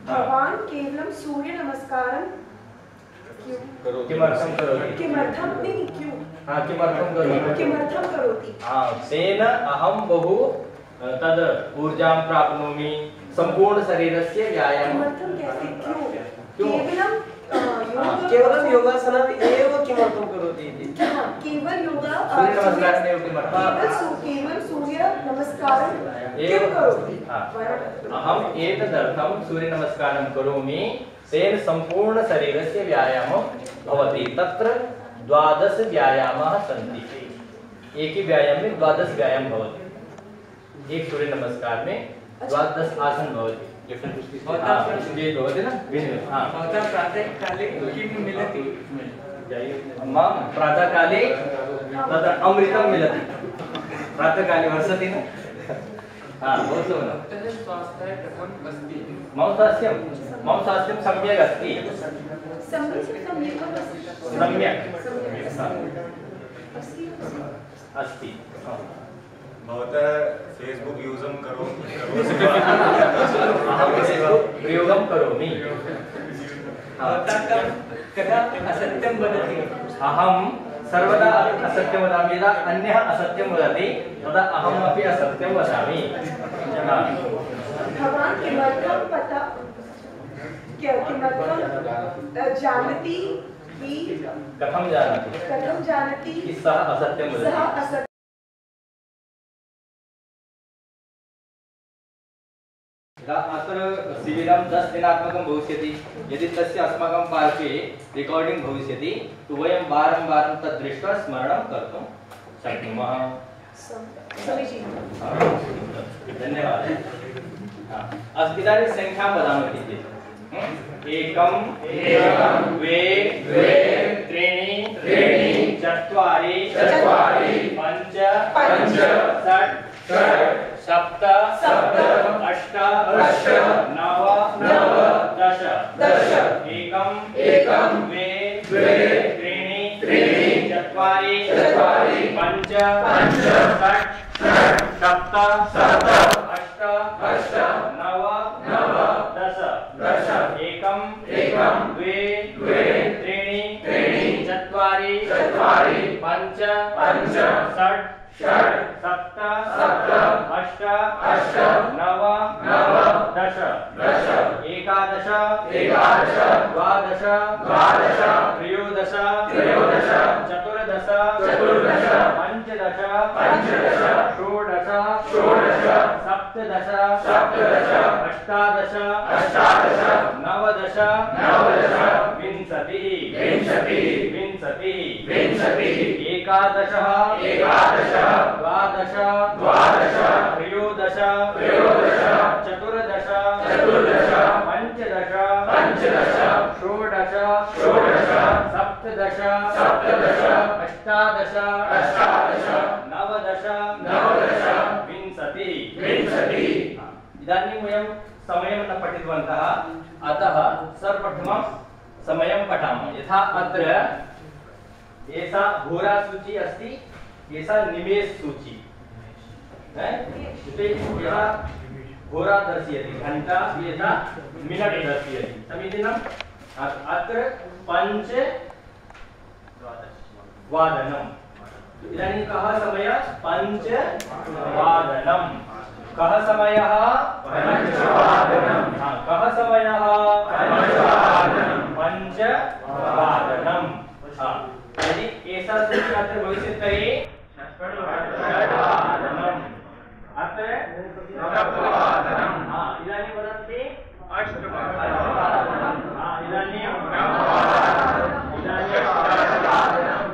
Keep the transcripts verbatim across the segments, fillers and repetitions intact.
भवान् केवलं सूर्य नमस्कारं क्यों किमर्थं करोति? किमर्थं नहीं क्यों? हाँ, किमर्थं करोति? किमर्थं करोति? हाँ, तेन अहं बहु तद् ऊर्जां प्राप्नोमि, संपूर्ण शरीरस्य व्यायामं। किमर्थं कैसे क्यों? केवलं केवलं योगासनम् एव किमर्थं करोति इति? केवल योगा सूर्य नमस्कारम् एव किमर्थं? केवल केवल सूर्य नमस्कारं क्यों करोति? अहम् एतदर्थं सूर्य नमस्कारं करोमि, तेन संपूर्ण शरीरस्य व्यायामं भवति। तत्र द्वादश व्यायामाः सन्ति। एक ही व्यायाम में द्वादश व्यायाम भवति। एक सूर्य नमस्कार में द्वादश आसन भवति। डिफरेंट ये भवति न भिन्न। हां, भवतः प्रातः काले किं मिलति? मम प्रातः काले तत्र अमृतं मिलति। प्रातः काले वर्षति न। हां, बहुत सुन्दरं। तत् स्वास्थ्यं कथम् अस्ति? मम स्वास्थ्यं मम स्वास्थ्यं सम्यक् अस्ति। सम्यक् सम्यक् अस्ति। सम्यक् अस्ति। भवतः फेसबुक यूजं करोमि अहं फेसबुक प्रयोगं करोमि। भवतः कदा असत्यं वदति? अहं सर्वदा असत्यं वदामि। यदा अन्यः असत्यं वदति तदा अहमपि असत्यं वदामि। भवान् किमर्थं पता किमर्थं जानति कि कथं जानाति कथं जानति कि सः असत्यं वदति? सः असत्यं अत्र शिबिरं दश दिनात्मकं भविष्यति। यदि तस्य अस्माकं पार्श्वे रेकॉर्डिंग भविष्यति तो वयं वारं वारं तद् दृष्ट्वा स्मरणं कर्तुं शक्नुमः। समीचीनं। धन्यवादः। अस्तु, इदानीं संख्यां वदामः किञ्चित्। एकं द्वे त्रीणि चत्वारि पञ्च षट् सप्त अष्ट नव दश एकं द्वे त्रीणि चत्वारि पञ्च षट् सप्त अष्ट नव दश एकं द्वे त्रीणि चत्वारि पञ्च षट् सप्त अष्ट नव दश एकादश द्वादश त्रयोदश चतुर्दश पञ्चदश षोडश सप्तदश अष्टादश नवदश विंशतिः एकादश द्वादश त्रयोदश चतुर्दश पञ्चदश षोडश सप्तदश अष्टादश नवदश विंशतिः। इदानीं वयं समयं न पठितवन्तः, अतः सर्वप्रथमं समयं पठामः। यथा अत्र एषा होरा सूची अस्ति, एषा निमेष सूची है। यथा होरा दर्शयति, घंटा यथा मिनट दर्शयति। समीचीनम्। अत्र पञ्च वादनम्। इदानीं कः समयः? पञ्चवादनम्। कः समयः? पञ्चवादनम्। कः समयः? पञ्चवादनम्। यदि एषा सूची अत्र भविष्यति तर्हि षड्वादनम्। अत्र नववादनम्। इदानीं वदन्ति अष्टवादनम्। इदानीं नववादनम्। इदानीं दशवादनम्।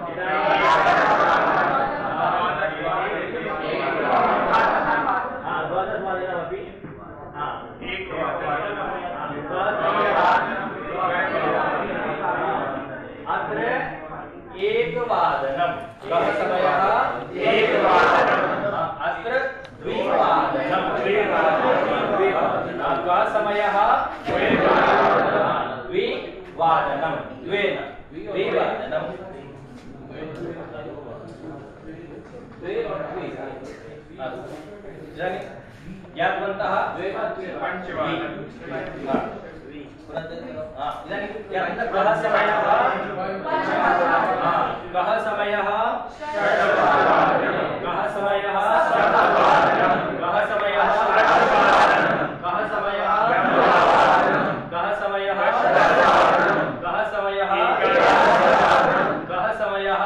द्वादशवादनमपि अत्र एकवादनं। कः समयः? एकवादनम्। अत्र द्विवादनं। कः समयः? द्विवादनं। द्वेन द्विवादनं। इदानीं ज्ञातवन्तः? पञ्चवादनं। हाँ इदानीं कः समयः हाँ कः समयः कः समयः कः समयः कः समयः कः समयः कः समयः कः समयः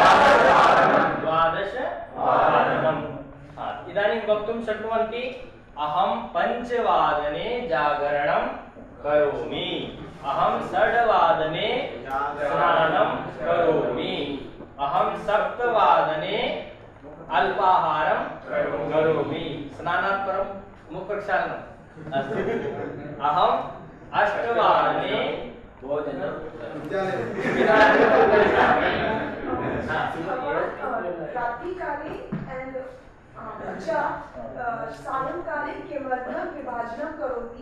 द्वादशवादनम् हाँ इदानीं वक्तुं शक्नुवन्ति अहं पञ्चवादने जागरणं करोमि अहं षड्वादने स्नानं करोमि अहं सप्तवादने अल्पाहारं करोमि स्नानात् परं मुखप्रक्षालनम् अस्तु अहम् अष्टवादने भोजनं रात्रिकाले and च सायंकाले किमर्थं विभाजनं करोति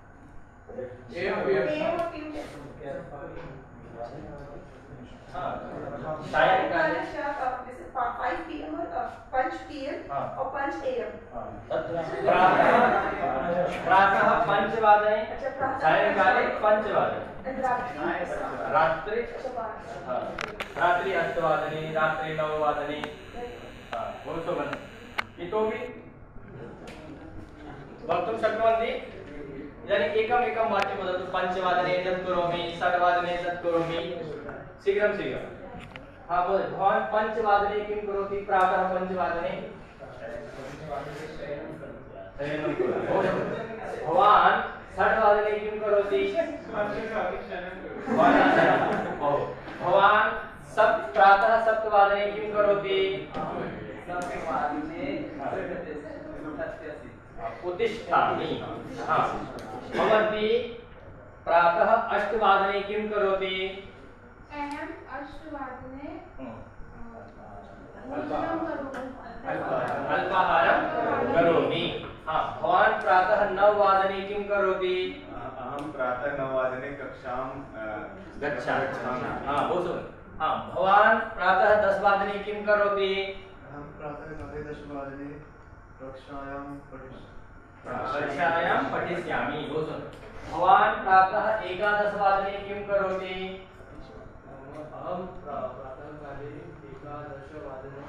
सायंकाले फाइव पी एम और पाँच पी एम और पाँच ए एम प्रातः पञ्चवादने सायंकाले पञ्चवादने रात्रि रात्रि अष्टवादने रात्रि नववादने बहु शोभनम् इतोपि वक्तुं शक्नुवन्ति इदानीम् एकम् एकं वाक्यं वदतु पञ्चवादने एतत् करोमि षड्वादने एतत् करोमि शीघ्रं शीघ्रं हाँ बोल भवान् पञ्चवादने किं करोति प्रातः पञ्चवादने भवान् षड्वादने किं करोति भवान् सप्त प्रातः सप्तवादने किं करोति उत्तिष्ठामि हाँ भवती प्रातः अष्टवादने किं करोति अहम् अष्टवादने अल्पाहारं करोमि हाँ भवान् प्रातः नववादने किं करोति अहं प्रातः नववादने कक्षां गच्छामि हाँ बहु सुन्दरं हाँ भवान् प्रातः दशवादने किं करोति अहं प्रातः साढ़े दशवादने कक्षायां पठिष्यामि कक्षायां पठिष्यामि बहु सुन्दरं भवान् प्रातः एकादशवादने किं करोति अहं प्रातःकाले एकादशवादने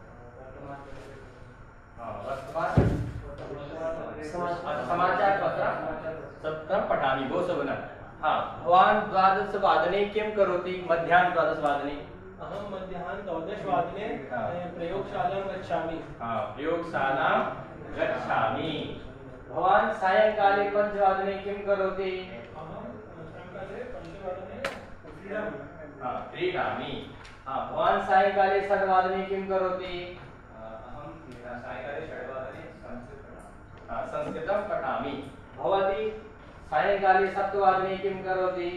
समाचारपत्रं सत्रं पठामि बहु शोभनं हाँ भवान् द्वादशवादने किं करोति मध्याह्ने द्वादशवादने अहं मध्याह्ने द्वादशवादने प्रयोगशालां गच्छामि हाँ प्रयोगशालां गच्छामि भवान् सायंकाले पञ्चवादने किं करोति अहं सायंकाले पञ्चवादने क्रीडामि हाँ क्रीडामि हाँ भवान् सायंकाले षड्वादने किं करोति अहं सायंकाले षड्वादने हाँ संस्कृतं पठामि भवती सायंकाले सप्तवादने किं करोति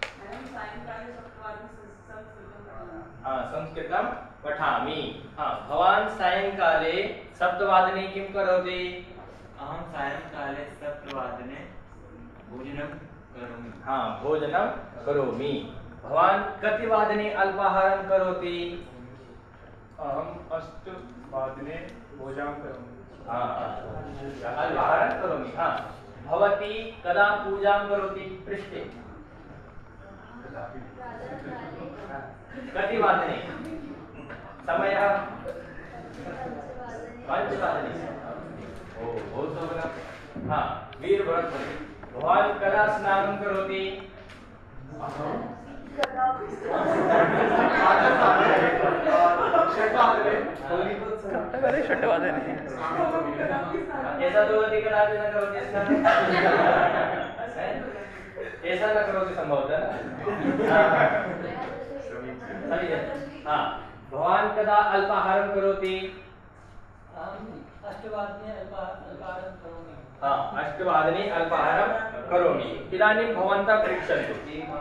हाँ संस्कृतं पठामि हाँ भवान् सायंकाले सप्तवादने किं करोति अहं सायंकाले सप्तवादने भोजनं करोमि हाँ भोजनं करोमि भवान् कति वादने अल्पाहारं करोति अहम् अष्टवादने भोजनं करोमि हाँ अल्पाहारं करोमि हाँ भवती कदा पूजां करोति पृष्ठे कति वादने समयः पञ्चवादने ओ बहु शोभनं हाँ वीरभद्र भवान् कदा स्नानं करोति ऐसा तो वही कदापि न करोति स्नानं ऐसा न करोति संभवतः हाँ भवान् कदा अल्पाहारं करोति अष्टवादने अल्पाहारं करोमि हाँ अष्टवादने अल्पाहारं करोमि इदानीं भवन्तः पृच्छन्तु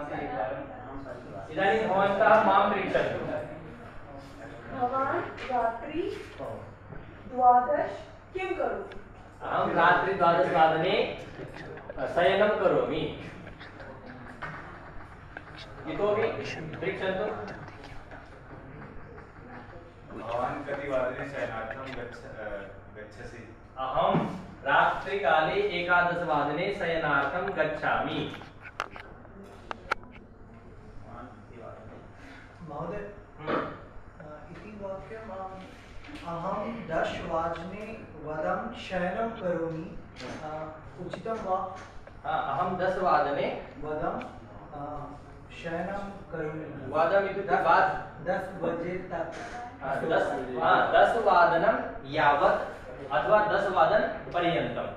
इदानीं भवन्तः मां पृच्छन्तु भवान् रात्रि द्वादश किं करोति अहं रात्रि द्वादशवादने शयनं करोमि इतोपि पृच्छन्तु भवान् कति वादने शयनार्थं गच्छ गच्छसि अहं रात्रिकाले एकादशवादने शयनार्थं गच्छामि महोदय इति वाक्यम् अहं दशवादने वदं शयनं करोमि उचितं वा? अहं दशवादने वदं शयनं करोमि। वादम् इत्युक्ते बाद दस बजे तक दस दशवादनं यावत् अथवा दशवादन पर्यन्तम्।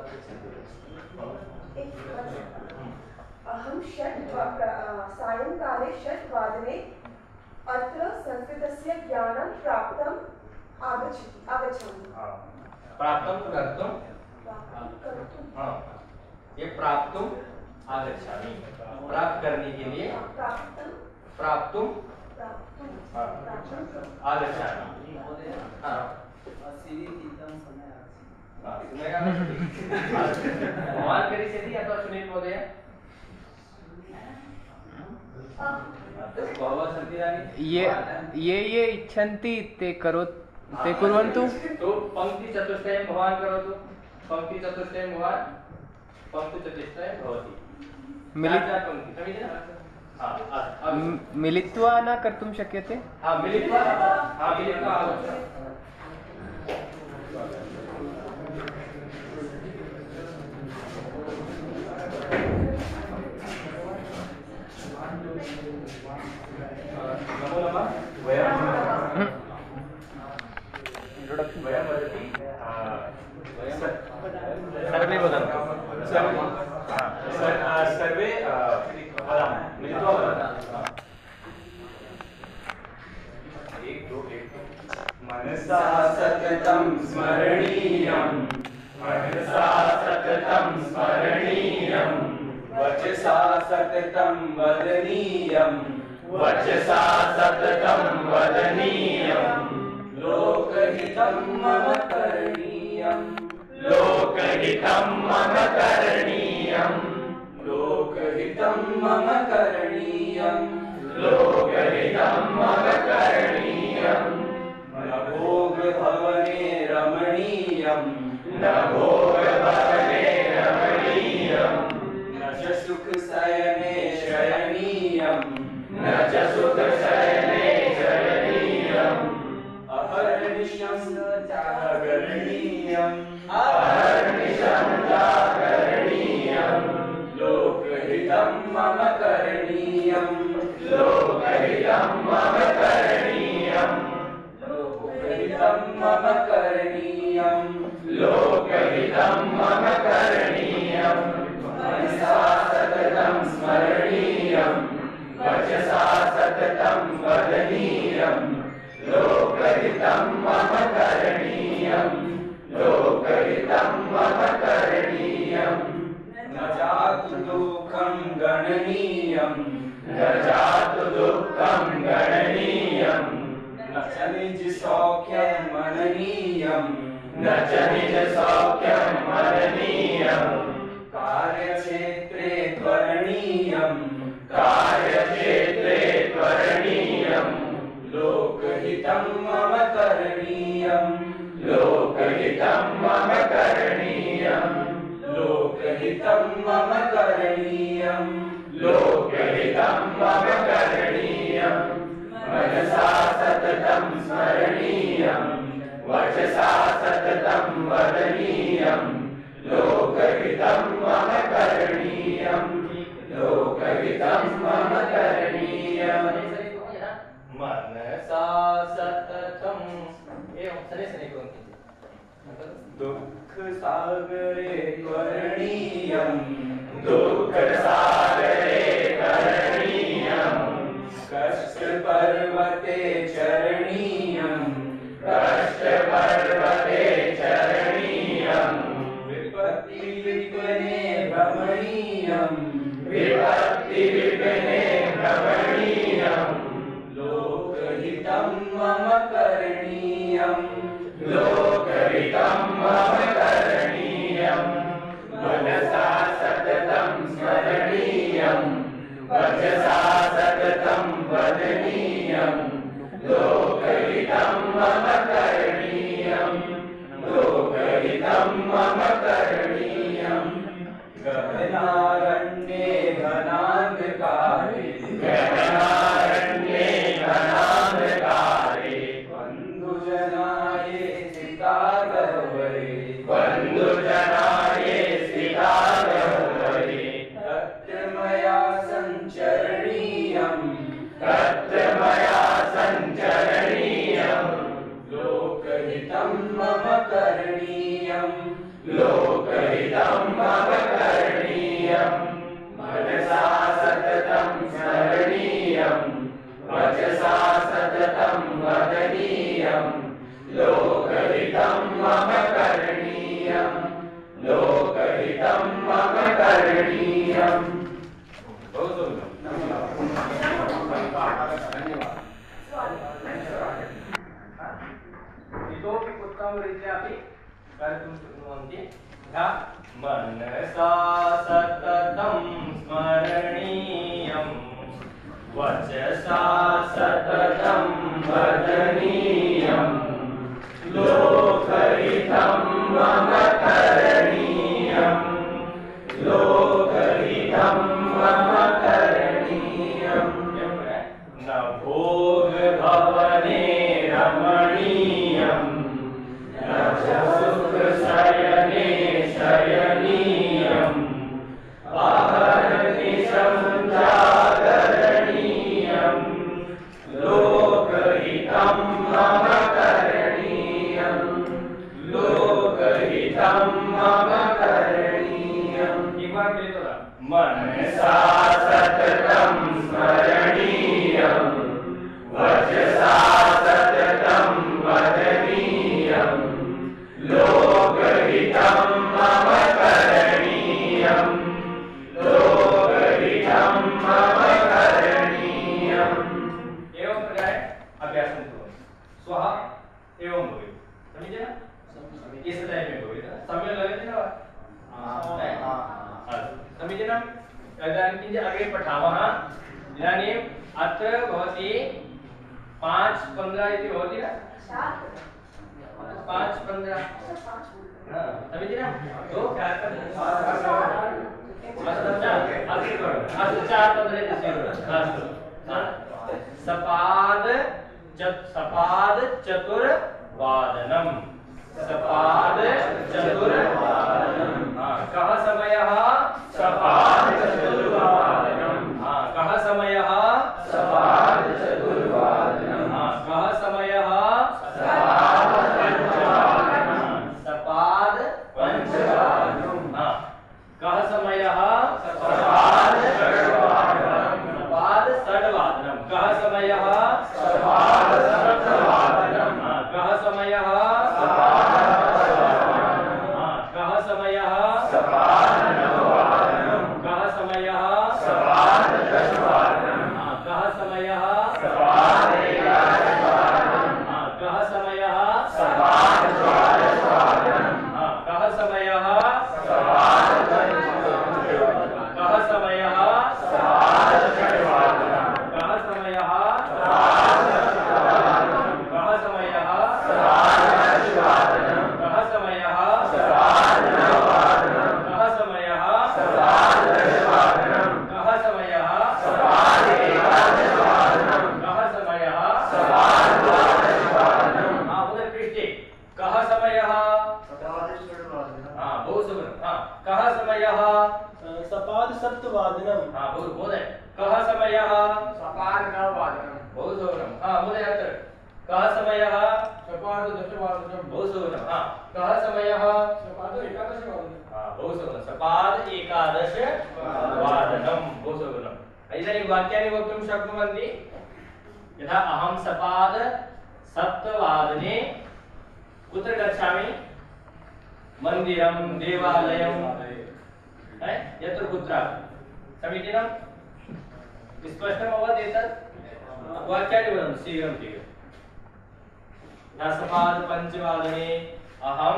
अहं षट् सायंकाले षट्वादने अत्र संस्कृतस्य ज्ञानं प्राप्तम् आगच्छति आगच्छामि। प्राप्तं कर्तुं कर्तुं ये प्राप्तुम आगच्छामि, प्राप्त करने के लिए प्राप्तं प्राप्तुम प्राप्तुं आगच्छामि। हाँ भवान् करिष्यति अथवा सुनील महोदय? ये ये ये इच्छन्ति ते करोतु ते कुर्वन्तु। तो पंक्ति चतुष्टयं भवान् करोतु। पंक्ति चतुष्टयं भवान् पंक्ति चतुष्टयं भवति। मिलित्वा पंक्ति समीचीनं? हाँ मिलित्वा न कर्तुं शक्यते? हाँ मिलित्वा हाँ मिलित्वा आगच्छतु। नमो नमः। वयं इंट्रोडक्शन वयं वदति सर्वे वदन्तु। सर्वे वदामः मिलित्वा वदामः। एक दो एक मनसा सततं स्मरणीयं मनसा सततं स्मरणीयं वचसा सततं वदनीयं वचसा सततं वदनीयं लोकहितं मम करणीयं लोकहितं मम करणीयं लोकहितं मम करणीयं लोकहितं मम करणीयं न भोगभवने रमणीयं न भोगभवने रमणीयं न च सुखशयने शयनीयं न च सुखशयने शयनीयम् अहर्निशं जागरणीयम् अहर्निशं जागरणीयम् लोकहितं मम करणीयं लोकहितं मम करणीयं लोकहितं मम करणीयं लोकहितं मम करणीयं मनसा सततं स्मरणीयं वचसा सततं वदनीयं लोकहितं मम करणीयं लोकहितं मम करणीयं न जातु दुःखं गणनीयं न जातु दुःखं गणनीयं न च निज सौख्यं मननीयं न च निज सौख्यं मननीयं कार्यक्षेत्रे त्वरणीयं कार्यक्षेत्रे त्वरणीयं लोकहितं मम करणीयं लोकहितं मम करणीयं लोकहितं मम करणीयं लोकहितं मम करणीयं मनसा सततं स्मरणीयं वचसा सततं वदनीयं लोकहितं मम करणीयं लोकहितं मम करणीयं मनसा सततं एवं सने सने दुःख सागरे करणीयं दुःख सागरे करणीयं कष्ट पर्वते चरणीयं कष्ट पर्वते चरणीयं विपत्ति विघ्ने भ्रमणीयं विपत्ति विघ्ने भ्रमणीयं लोकहितं मम करणीयं लोकहितं मम करणीयं मनसा सततं स्मरणीयं वचसा सततं वदनीयं लोकहितं मम करणीयं लोकहितं मम करणीयं गहनारण्ये घनान्धकारे गहनारण्ये मनसा सततं स्मरणीयम् वचसा सततं वदनीयम् लोकहितं मम करणीयम् लोकहितं मम करणीयम् न भोग भवने रमणीयम् न सुख शयने शयनीयम् अहर्निशं जागरणीयम् लोकहितं मम करणीयम् लोकहितं मम करणीयम्। एक बार फिर बोला मनसा सततं स्मरणीयम् वचसा सततं वदनीयम् लोकहितं मम करणीयम् लोकहितं मम करणीयम्। एवं प्रकार अभ्यास करो स्वः एवं भवेत् समझे ना इस टाइप में भवेत् समय लगेगा ना हां समझे ना इदानीं किञ्चित् अग्रे पठामः। इदानीम् अत्र भवति पाँच पंद्रह इति भवति न पाँच पंद्रह समझे ना दो चार चार पंद्रह सपाद सपाद चतुर्वादनम् सपाद चतुर्वादनम्। हाँ कः समयः सपाद चतुर्वादनम्। हाँ कः समयः सपाद चतुर्वादनम्। हाँ कः समयः सपाद पंचवादनम्। सपाद पंचवादनम्। हाँ कः समयः सपाद षड्वादनम्। सपाद षड्वादनम्। कः समयः सपाद सप्तवादनम्। हाँ कः समयः सपाद अष्टवादनम्। हाँ कः समयः सपाद नववादनम्। कः समयः सपाद दशवादनम्। हाँ कः समयः सपाद एकादशवादनम्। हाँ कः समयः सपाद द्वादशवादनम्। हाँ कः समयः सपाद पंचवादनम्। कः समयः सपाद षड्वादनम्। कः समयः सपाद सप्तवादनम्। कः समयः सपाद दशवादनम्। कः समयः सपाद नववादनम्। कः समयः सपाद दशवादनम्। कः समयः सपाद एकादशवादनम्। कः समयः सपाद द्वादशवादनम्। हाँ उधर पृष्ठे कः समयः सपाद षड्वादनम्। हाँ बहुत सुंदर। हाँ कः समयः सपाद सप्तवादनम्। हाँ बहुत बहुत है। कः समयः सपाद नववादनम्। बहुत सुंदर। हाँ बोले अत्र कः समयः सपाद दशवादनम्। बहुत सुंदर। हाँ कः समयः सपाद एकादशवादनम्। हाँ बहुत सुंदर। सपाद एकादश वादनम्। बहुत सुंदर। इदानीं वाक्यानि वक्तुं शक्नुवन्ति यथा अहं सपाद सप्तवादने कुत्र गच्छामि मन्दिरं देवालयं है यत्र कुत्रापि समीचीनं स्पष्टम् अभवत् एतत् वाक्यानि वदन्तु शीघ्रं शीघ्रं। यथा सपाद पञ्चवादने अहं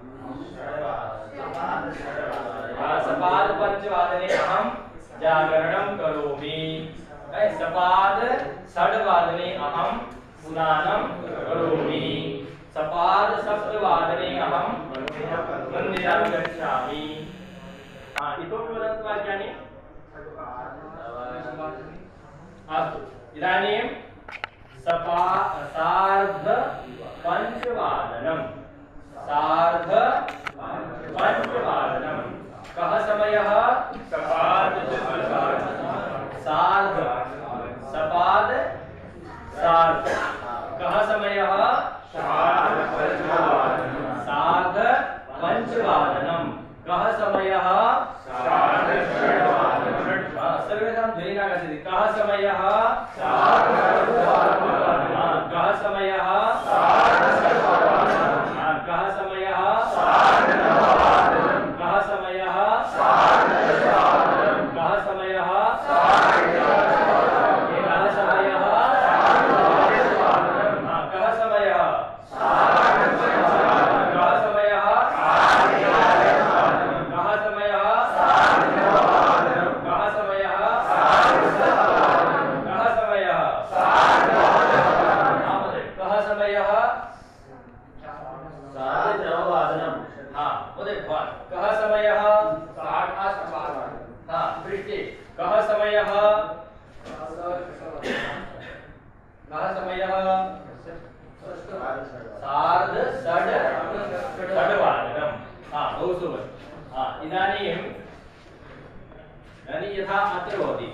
सपाद पंचवादने अहं जागरणं करोमि। सपाद षड्वादने अहं स्नानं करोमि। सपाद सप्तवादने अहं मन्दिरं गच्छामि। हाँ इतोपि वदन्तु वाक्यानि। अस्तु इदानीं सपा सार्ध पंचवादनं सार्ध पंचवादनं कः समयः सपाद सार्ध सपाद सार्ध कः समयः सार्ध पंचवादनं कः समयः सर्वेषां ध्वनिः आगच्छति। कः समयः कः समयः कः समयः कः समयः कः समयः कः समयः कः समयः कः समयः कः समयः कः समयः कः समयः सार्ध षड् षड्वादनं हा बहु सुन्दरं हा इदानीं इदानीं यथा अत्र भवति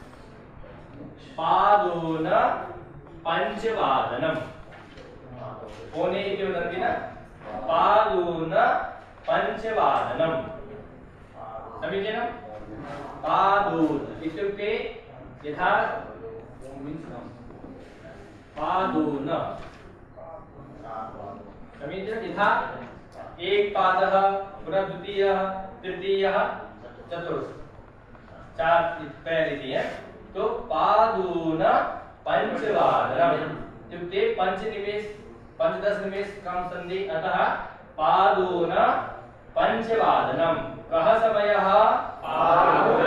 पादोन पञ्चवादनं कोणे इति वदन्ति न पादोन पञ्चवादनं समीचीनं पादोन इत्युक्ते यथा पादोन समीचीनं यथा एक पादः पुनः द्वितीयः तृतीयः चतुर्थ चार पैर इति है तो पादोन पंचवादनम इत्युक्ते पंच निमेष पंचदश निमेष कम संधि अतः पादोन पंचवादनम कः समयः पादोन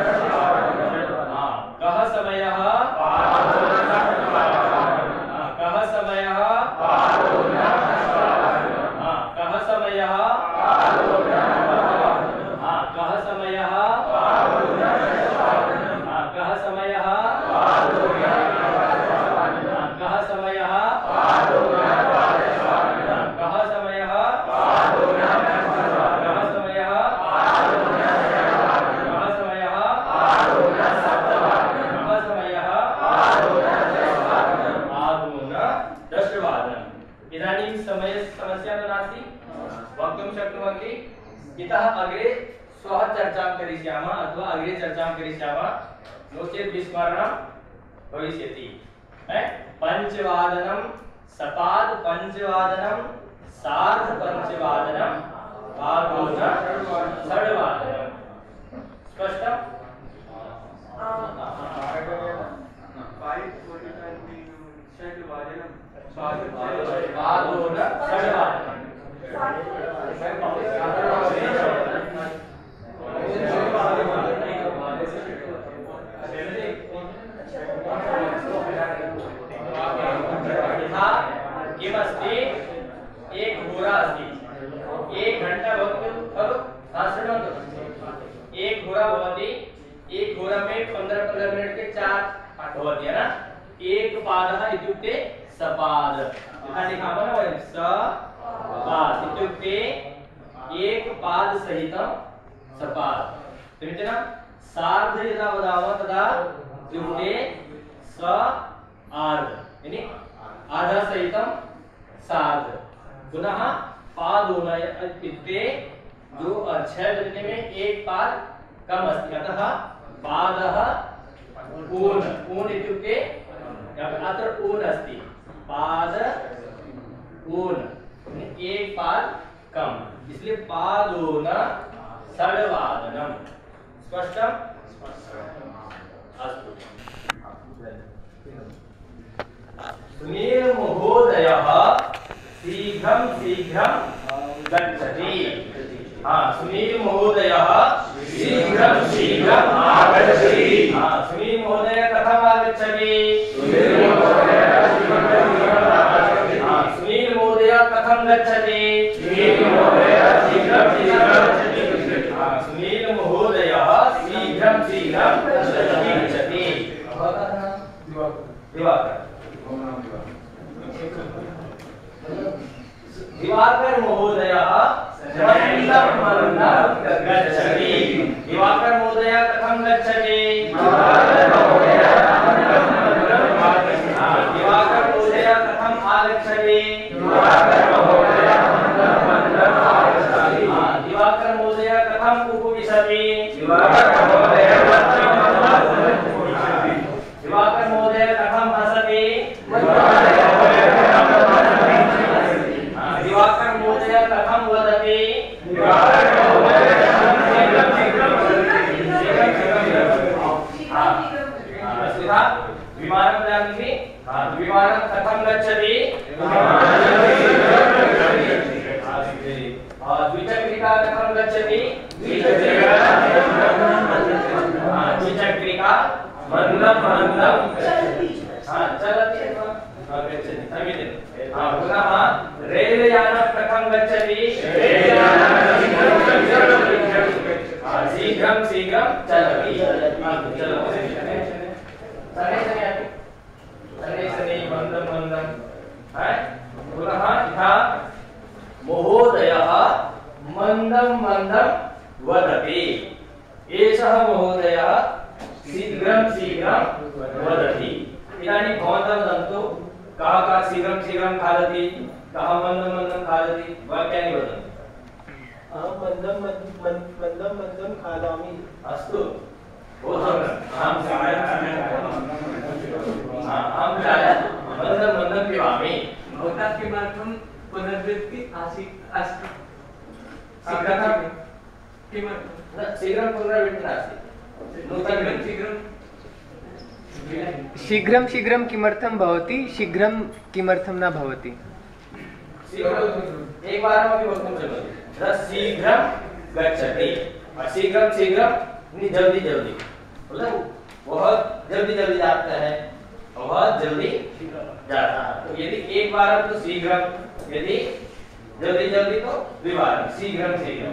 कः समयः पादोन कः समयः पादोन कः समयः पादोन कः समयः पादोन कः समयः कः समयः कः समयः कः समयः कः समयः कः समयः पादोन दशवादनम् इदानीं समयस्य समस्या तु नास्ति वक्तुं शक्नुवन्ति इतः अग्रे श्वः चर्चां करिष्यामः अथवा अग्रे चर्चां करिष्यामः नो चेत् विस्मरणं भविष्यति पंचवादनं सपाद पंचवादनं सार्ध पंचवादनं पादोन षड्वादनं स्पष्टं पादोन षड्वादनं किमस्ति एक होरा अस्ति एक घंटा भवति खलु हाँ शृण्वन्तु एक होरा भवति एक होरा में पंद्रह पंद्रह मिनट के चार भवति है ना एक पादः इत्युक्ते सपाद यथा लिखामः न वयं सपाद इत्युक्ते एक पाद सहितं सपाद समीचीनं सार्ध यदा वदामः तदा इत्युक्ते स आर्ध यानी आधा सहितं सार्ध पुनः पादोन इत्युक्ते जो छह बजने में एक पाद कम अस्ति अतः पादः ऊन ऊन इत्युक्ते अत्र ऊन अस्ति पाद ऊन एक पाद कम इसलिए पादोन षड्वादनं स्पष्टं अस्तु सुनील महोदयः शीघ्रं शीघ्रं गच्छति हाँ सुनील महोदयः शीघ्रं शीघ्रं आगच्छति हाँ सुनील महोदय कथम् आगच्छति सुनील महोदय कथं गच्छति सुनील महोदय शीघ्रं शीघ्रं गच्छति हाँ सुनील महोदयः शीघ्रं शीघ्रं गच्छति दिवाकर दिवाकर महोदयः मन्दं मन्दं गच्छति दिवाकर महोदय कथं गच्छति दिवाकर महोदय कथं आगच्छति दिवाकर महोदय कथं उपविशति दिवाकर महोदय कथं हसति दिवाकर महोदय कथं वदति विमानं जानामि विमानं कथं गच्छति द्विचक्रिका कथं गच्छति द्विचक्रिका मन्दं मन्दं चलति पुनः रेलयानं कथं गच्छति शीघ्रं शीघ्रं चलति चलति शनैः शनैः शनैः शनैः मन्दं मन्दं पुनः यथा महोदयः मन्दं मन्दं वदति एषः महोदयः शीघ्रं शीघ्रं वदति इदानीं भवन्तः वदन्तु कः कः शीघ्रं शीघ्रं खादति कः मन्दं मन्दं खादति वाक्यानि वदन्तु अहं मन्दं मन्दं मन्दं मन्दं खादामि अस्तु बहु सम्यक् अहं चायं अहं चायं मन्दं मन्दं पिबामि भवतः किमर्थं पुनर्वृत्ति आसीत् अस्ति शीघ्रं किमर्थं शीघ्रं पुनरावृत्तिः नास्ति नूतनं शीघ्रं शीघ्रं शीघ्रं किमर्थं भवति शीघ्रं किमर्थं न भवति एकवारमपि वक्तुं शक्नोति यथा शीघ्रं गच्छति शीघ्रं शीघ्रं जल्दी जल्दी मतलब बहुत जल्दी जल्दी जाता है बहुत जल्दी जाता है तो यदि एक बार तो शीघ्रं यदि जल्दी जल्दी तो द्विवारं शीघ्रं शीघ्रं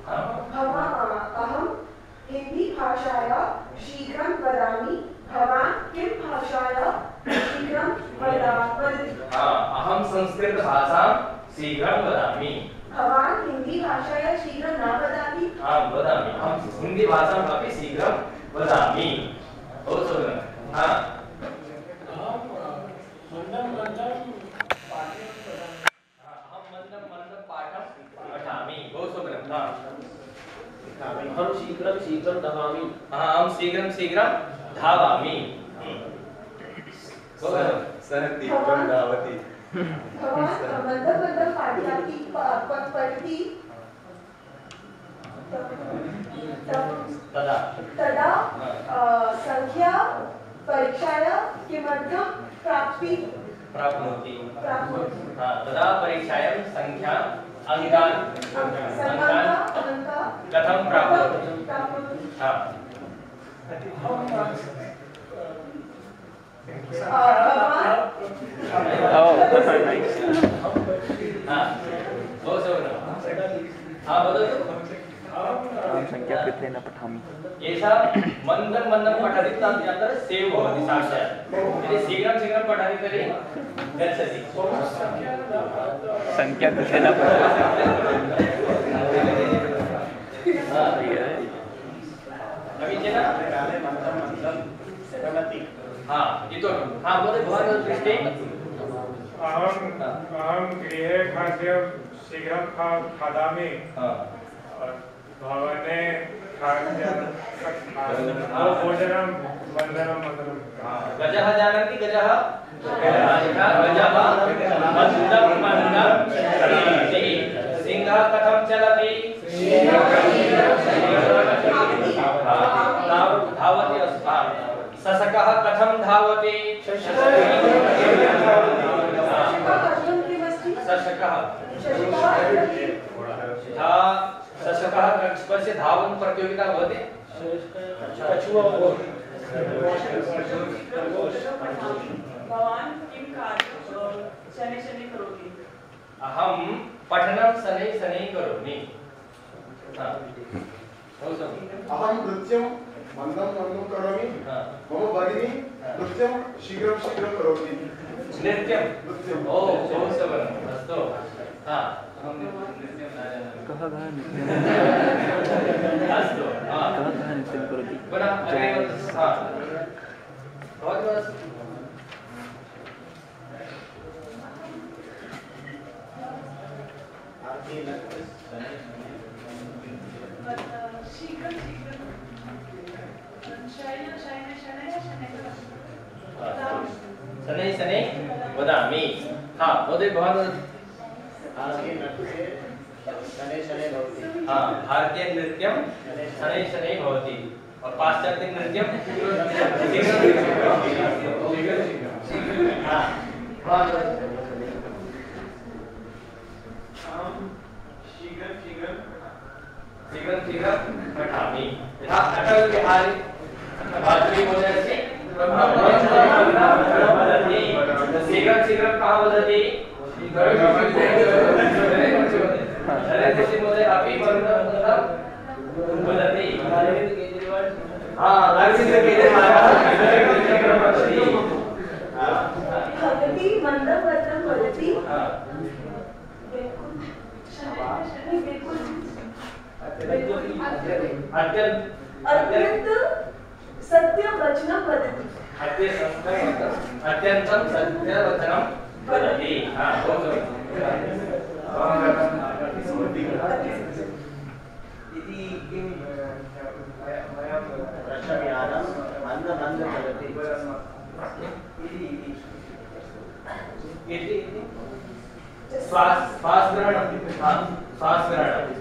अहं हिंदी भाषायां शीघ्रं वदामि भवान् किं भाषायां शीघ्रं वदति अहं संस्कृत भाषां शीघ्रं वदामि भवान् हिंदी भाषायां शीघ्रं न वदाति आं वदामि अहं हिंदी भाषां अपि शीघ्रं वदामि बहु सम्यक् हाँ अहं मन्दं मन्दं अहं मन्दं मन्दं पाठं पठामि बहु सम्यक् हाँ अहं शीघ्रं शीघ्रं धावामि अहं शीघ्रं शीघ्रं धावामि सः तीव्रं धावति भवान् मन्दं मन्दं पाठयति पठति तदा तदा संख्या परीक्षायां किमर्थं प्राप्ति प्राप्नोति प्राप्नोति हाँ तदा परीक्षायां संख्या अंकान् अंकान् कथं प्राप्नोति हाँ संख्याकृतेन पठामि एषा मन्दं मन्दं पठति तदनन्तरं सेव् भवति साक्षात् यदि शीघ्रं शीघ्रं पठति तर्हि गच्छति संख्याकृतेन हाँ इतोपि हाँ महोदय भवान् पृष्ठे अहं अहं गृहे खाद्यं शीघ्रं खा खादामि भवने खाद्यं भोजनं मन्दनं मन्दनं गजः जानन्ति गजः गजः मन्दं मन्दं चलति सिंहः कथं चलति धावति अस्मान् शशकः कथं धावति शशकः यथा शशकः कक्षपस्य धावनं प्रतियोगिता भवति भवान् किं कार्यं शनैः शनैः करोति अहं पठनं शनैः शनैः करोमि अहं नृत्यं मन्दं मन्दं करोमि मम भगिनी नृत्यं शीघ्रं शीघ्रं करोति नृत्यं नृत्यं ओ बहु सम्यक् अस्तु हाँ कः कः नृत्यं अस्तु हाँ कः कः नृत्यं करोति पुनः अग्रे हाँ भवतु शीघ्रं शीघ्रं शनैः शनैः शनैः शनैः शनैः वदामि हाँ महोदय भवान् हाँ भारतीय नृत्यं शनैः शनैः भवति और पाश्चात्य नृत्यं हाँ शीघ्रं शीघ्रं शीघ्रं शीघ्रं पठामि यथा अटल बिहारी वाजपेयी महोदयस्य वदति शीघ्रं शीघ्रं कः वदति नरेन्द्र मोदी महोदय अपि वदति अरविन्द केजरीवाल हाँ अरविंद के भगति मंदम वदनम वदति अत्यंत अत्यंत सत्य वचनम वदति अत्यंतम सत्य वचनम वदति। हाँ बहुत इति किं वयं रसव्यानं मन्दं मन्दं वदति इति इति इति श्वास श्वास ग्रहण। हाँ श्वास ग्रहण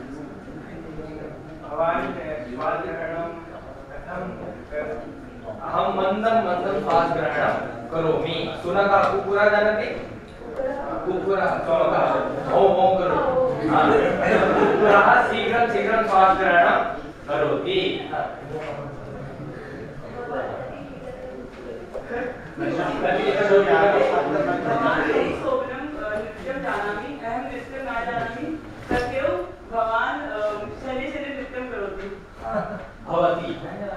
भवान् श्वास ग्रहणं कथं अहं मन्दं मन्दं श्वास ग्रहणं करोमि। शुनकः कुक्कुरः जानाति? कुक्कुरः शुनकः ओं ओं करोति। हाँ कुक्कुरः शीघ्रं शीघ्रं श्वास ग्रहणं करोति। भवान् शनि शनि नृत्यं करोति भवति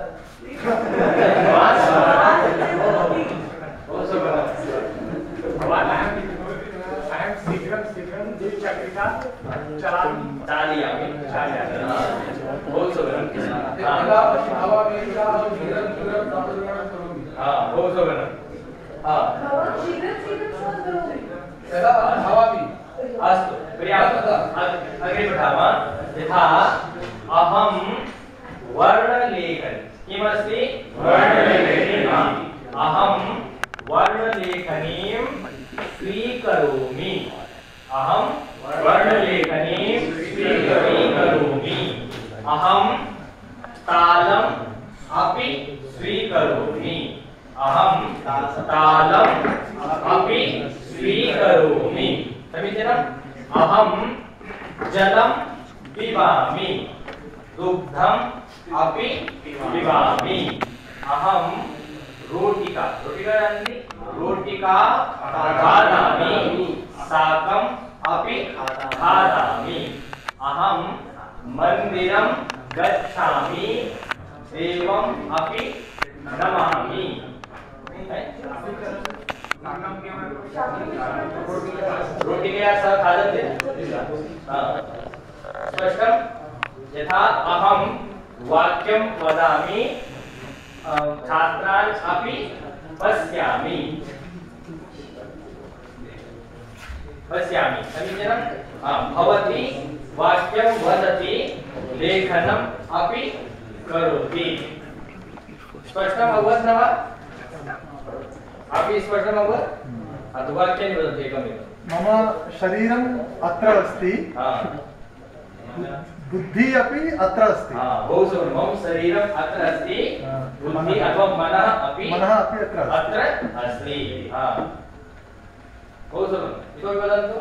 अहं शीघ्रं शीघ्रं द्विचक्रिका चलामि चालयामि बहुत सुगम। हाँ बहुत सुगम। हाँ भवान् शीघ्रं शीघ्रं श्वास करोति अस्तु पर्याप्तम्। अग्रे पठामः। यथा अहं वर्णलेखनी किमस्ति? वर्णलेखनी। अहं वर्णलेखनीं स्वीकरोमि। अहं वर्णलेखनीं स्वीकरोमि। अहं तालम् अपि स्वीकरोमि। अहं तालम् अपि स्वीकरोमि। समीचीनम्। अहं जलं पिबामि। दुग्धम् अपि पिबामि। अहं रोटिका रोटिका जानन्ति? रोटिका खादामि। शाकम् अपि खादामि। अहं मन्दिरं गच्छामि। देवम् अपि नमामि। रोटिकया सह खादन्ति? स्पष्टम्। यथा अहं वाक्यं वदामि छात्रान् अपि पश्यामि। पश्यामि समीचीनं। भवती वाक्यं वदति लेखनम् अपि करोति। स्पष्टम् अभवत् न वा? अपि स्पष्टम् अभवत्? अथवा वाक्यानि वदतु एकमेव। मम शरीरम् अत्र अस्ति, बुद्धिः अपि अत्र अस्ति। हाँ बहु सुन्दरं। मम शरीरम् अत्र अस्ति, बुद्धिः अथवा मनः अपि मनः अपि अत्र अत्र अस्ति। हाँ बहु सुन्दरम्। इतोपि वदन्तु।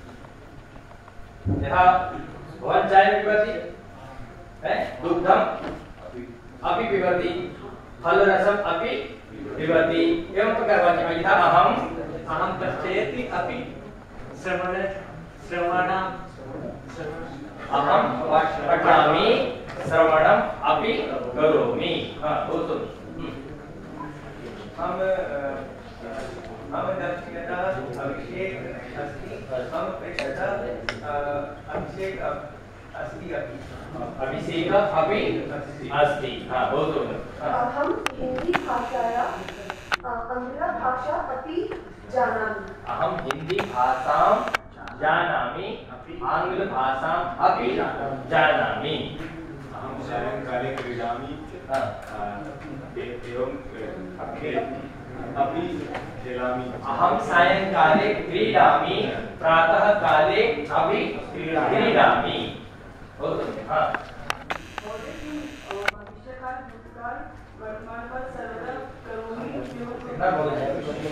यथा भवान् चायं पिबति, दुग्धम् अपि पिबति, फलरसम् अपि पिबति। एवं प्रकारवाक्यं। यथा अहं अहं पश्यति अपि श्रवण श्रवण अहं पठामि श्रवणम् अपि करोमि। हाँ बहुत सुन्दर। हम हम दक्षिणतः अभिषेक अस्ति, हम पृष्ठतः अभिषेक अस्ति अपि। अभिषेक अपि अस्ति। हाँ बहुत सुन्दर। अहं हिंदी भाषायाः आङ्ग्लभाषा अपि जानामि। अहं हिंदी भाषां जानामि, आङ्ग्लभाषाम् अपि जानामि। अहं सायंकाले क्रीडामि एवं अपि खेलामि। अहं सायंकाले क्रीडामि, प्रातः काले अपि क्रीडामि। बहुत सुन्दर। हाँ भविष्यकाल भूतकाल वर्तमान काल सर्वदा करोमि। कितना बोले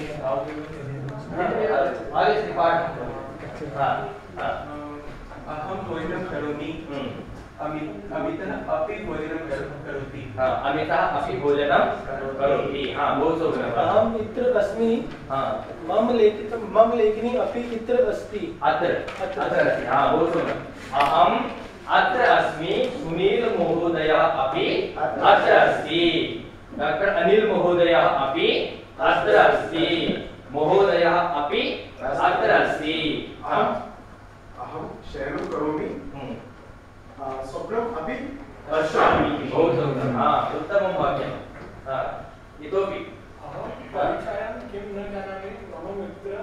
आगे से पाठ। हाँ हाँ अहं भोजनं करोमि। अमित अमितः अपि भोजनं करोति। हाँ अमितः अपि भोजनं करोति। हाँ बहुत सुन्दर। अहम् इत्र अस्मि। हाँ मम लेखितं मम लेखनी अपि इत्र अस्ति। अत्र अत्र अस्ति। हाँ बहुत सुन्दर। अहम् अत्र अस्मि, सुनील महोदयः अपि अत्र अस्ति। डॉक्टर अनिल महोदयः अपि अत्र अस्ति। महोदयः अपि अत्र अस्ति। अहं शयनं करोमि, स्वप्नम् अपि पश्यामि। बहु सुन्दरं। हा, उत्तमं वाक्यं। हा, इतोपि परीक्षायां किं न जानामि मम मित्रं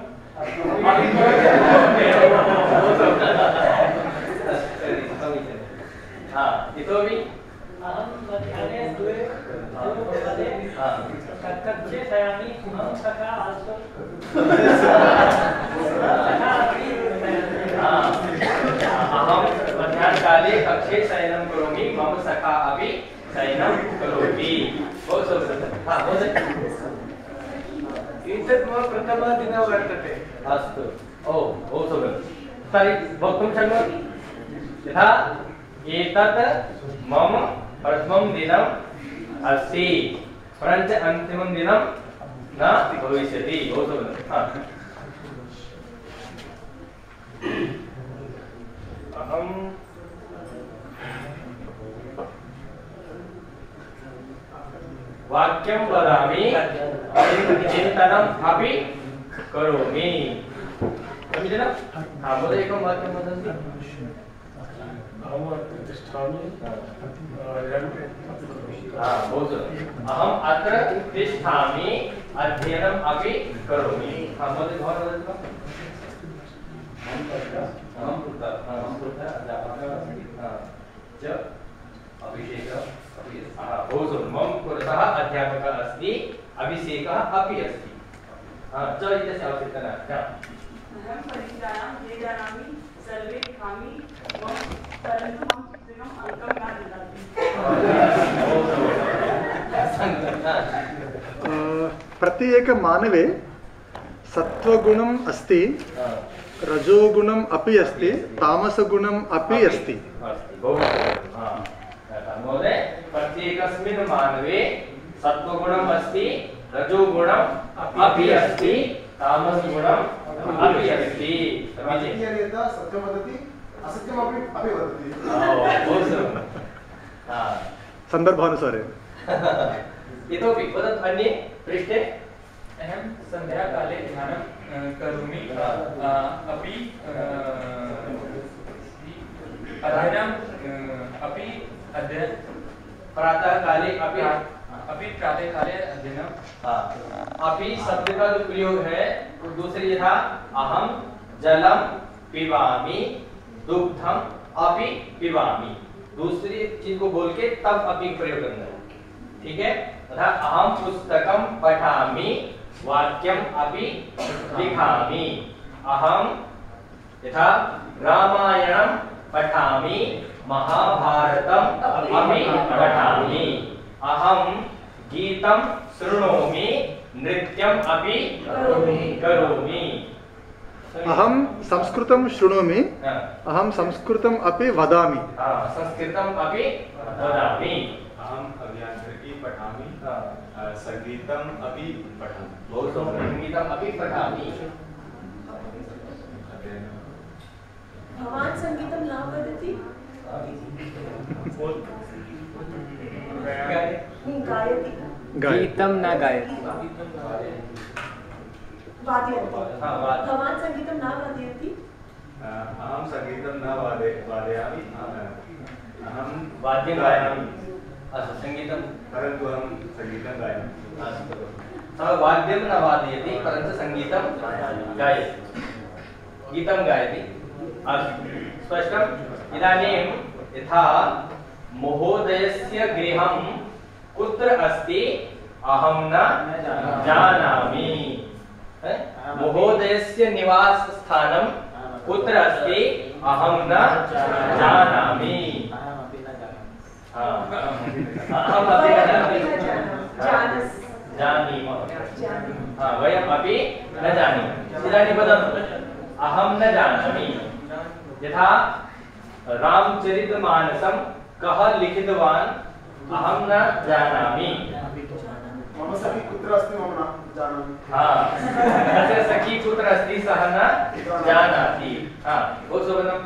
हा, इतोपि अहं मध्याह्ने द्वे भवते कक्षे शयामि सखा आल्सो अहं मध्याह्नकाले कक्षे शयनं करोमि, मम सखा अपि शयनं करोति। बहु सुन्दरं। हा, महोदय। एतत् मम प्रथमदिनं वर्तते। अस्तु। ओ, बहु सुन्दरं। तर्हि वक्तुं शक्नोति? यथा एतत् मम प्रथमं दिनम् अस्ति, परञ्च अन्तिमं दिनं न भविष्यति। बहु सुन्दरं। हा। अहं वाक्यं वदामि, चिन्तनम् अपि करोमि। समीचीनं? हा, महोदय एकं वाक्यं वदन्ति। अहम् अत्र तिष्ठामि। हा, बहु सुन्दरम्। अहम् अत्र तिष्ठामि, अध्ययनम् अपि करोमि। हा, महोदय भवान् वदति वा? अहं पुत्रः अहं पुत्रः अध्यापकः अस्मि। च अभिषेकः अपि अस्ति। हा, बहु सुन्दरं। मम पुरतः अध्यापकः अस्ति, अभिषेकः अपि अस्ति। हा, च इत्यस्य आवश्यकता नास्ति। अहं परीक्षायां ये जानामि सर्वे लिखामि, परन्तु अहं चित्रम् अङ्कं न ददामि। प्रति एक मानवे सत्वगुणम् अस्ति, रजोगुणम् अपि अस्ति, तामसगुणम् अपि अस्ति। महोदय, प्रत्येकस्मिन् मानवे सत्वगुणम् अस्ति, रजोगुणम् अपि अस्ति, तामसगुणम् अपि अस्ति। राजकीयनेता सत्यं वदति, असत्यमपि अपि वदति। सन्दर्भानुसारेण। इतोपि वदतु अन्ये पृष्ठे। अहं सन्ध्याकाले ध्यानं करोमि, अपि अध्ययनम् अपि अध्ययन प्रातःकाले अपि अपि प्रातःकाले अध्ययनम्। अपि शब्द का जो प्रयोग है वो दूसरी यथा अहम जलम पिबामि, दुग्धम अपि पिबामि। दूसरी चीज को बोल के तब अपि प्रयोग करना है। ठीक है? तथा अहम पुस्तकम पठामि, वाक्यम अपि लिखामि। अहम यथा रामायणम पठामि, महाभारतम अपि पठामि। अहम गीतं शृणोमि, नृत्यम् अपि करोमि। अहं संस्कृतं शृणोमि, अहं संस्कृतम् अपि वदामि। संस्कृतम् अपि वदामि। अहम् अभियान्त्रिकी पठामि, संगीतम् अपि पठामि। बहु सुन्दरं। संगीतम् अपि पठामि। भवान् संगीतं न वदति? गायति। गीतं न गायति। वादयति। भवान् संगीतं न वादयति? अहं संगीतं न वादे वादयामि, अहं वाद्यं गायामि। अस्तु, संगीतं परन्तु अहं संगीतं गायामि। अस्तु, सः वाद्यं न वादयति परन्तु संगीतं गायति, गीतं गायति। अस्तु, स्पष्टम्। इदानीं यथा महोदयस्य गृहं कुत्र अस्ति अहं न जानामि। महोदयस्य निवास स्थानं कुत्र अस्ति अहं न जानामि। अहमपि न जानीमः। वयम् अपि न जानीमः। इदानीं वदतु, अहं न जानामि। यथा रामचरितमानसं कः लिखितवान् अहं न जानामि। मम सखी कुत्र अस्ति मम न जानामि। हाँ, तस्य सखी कुत्र अस्ति सः न जानाति। हाँ, बहु सुन्दरम्।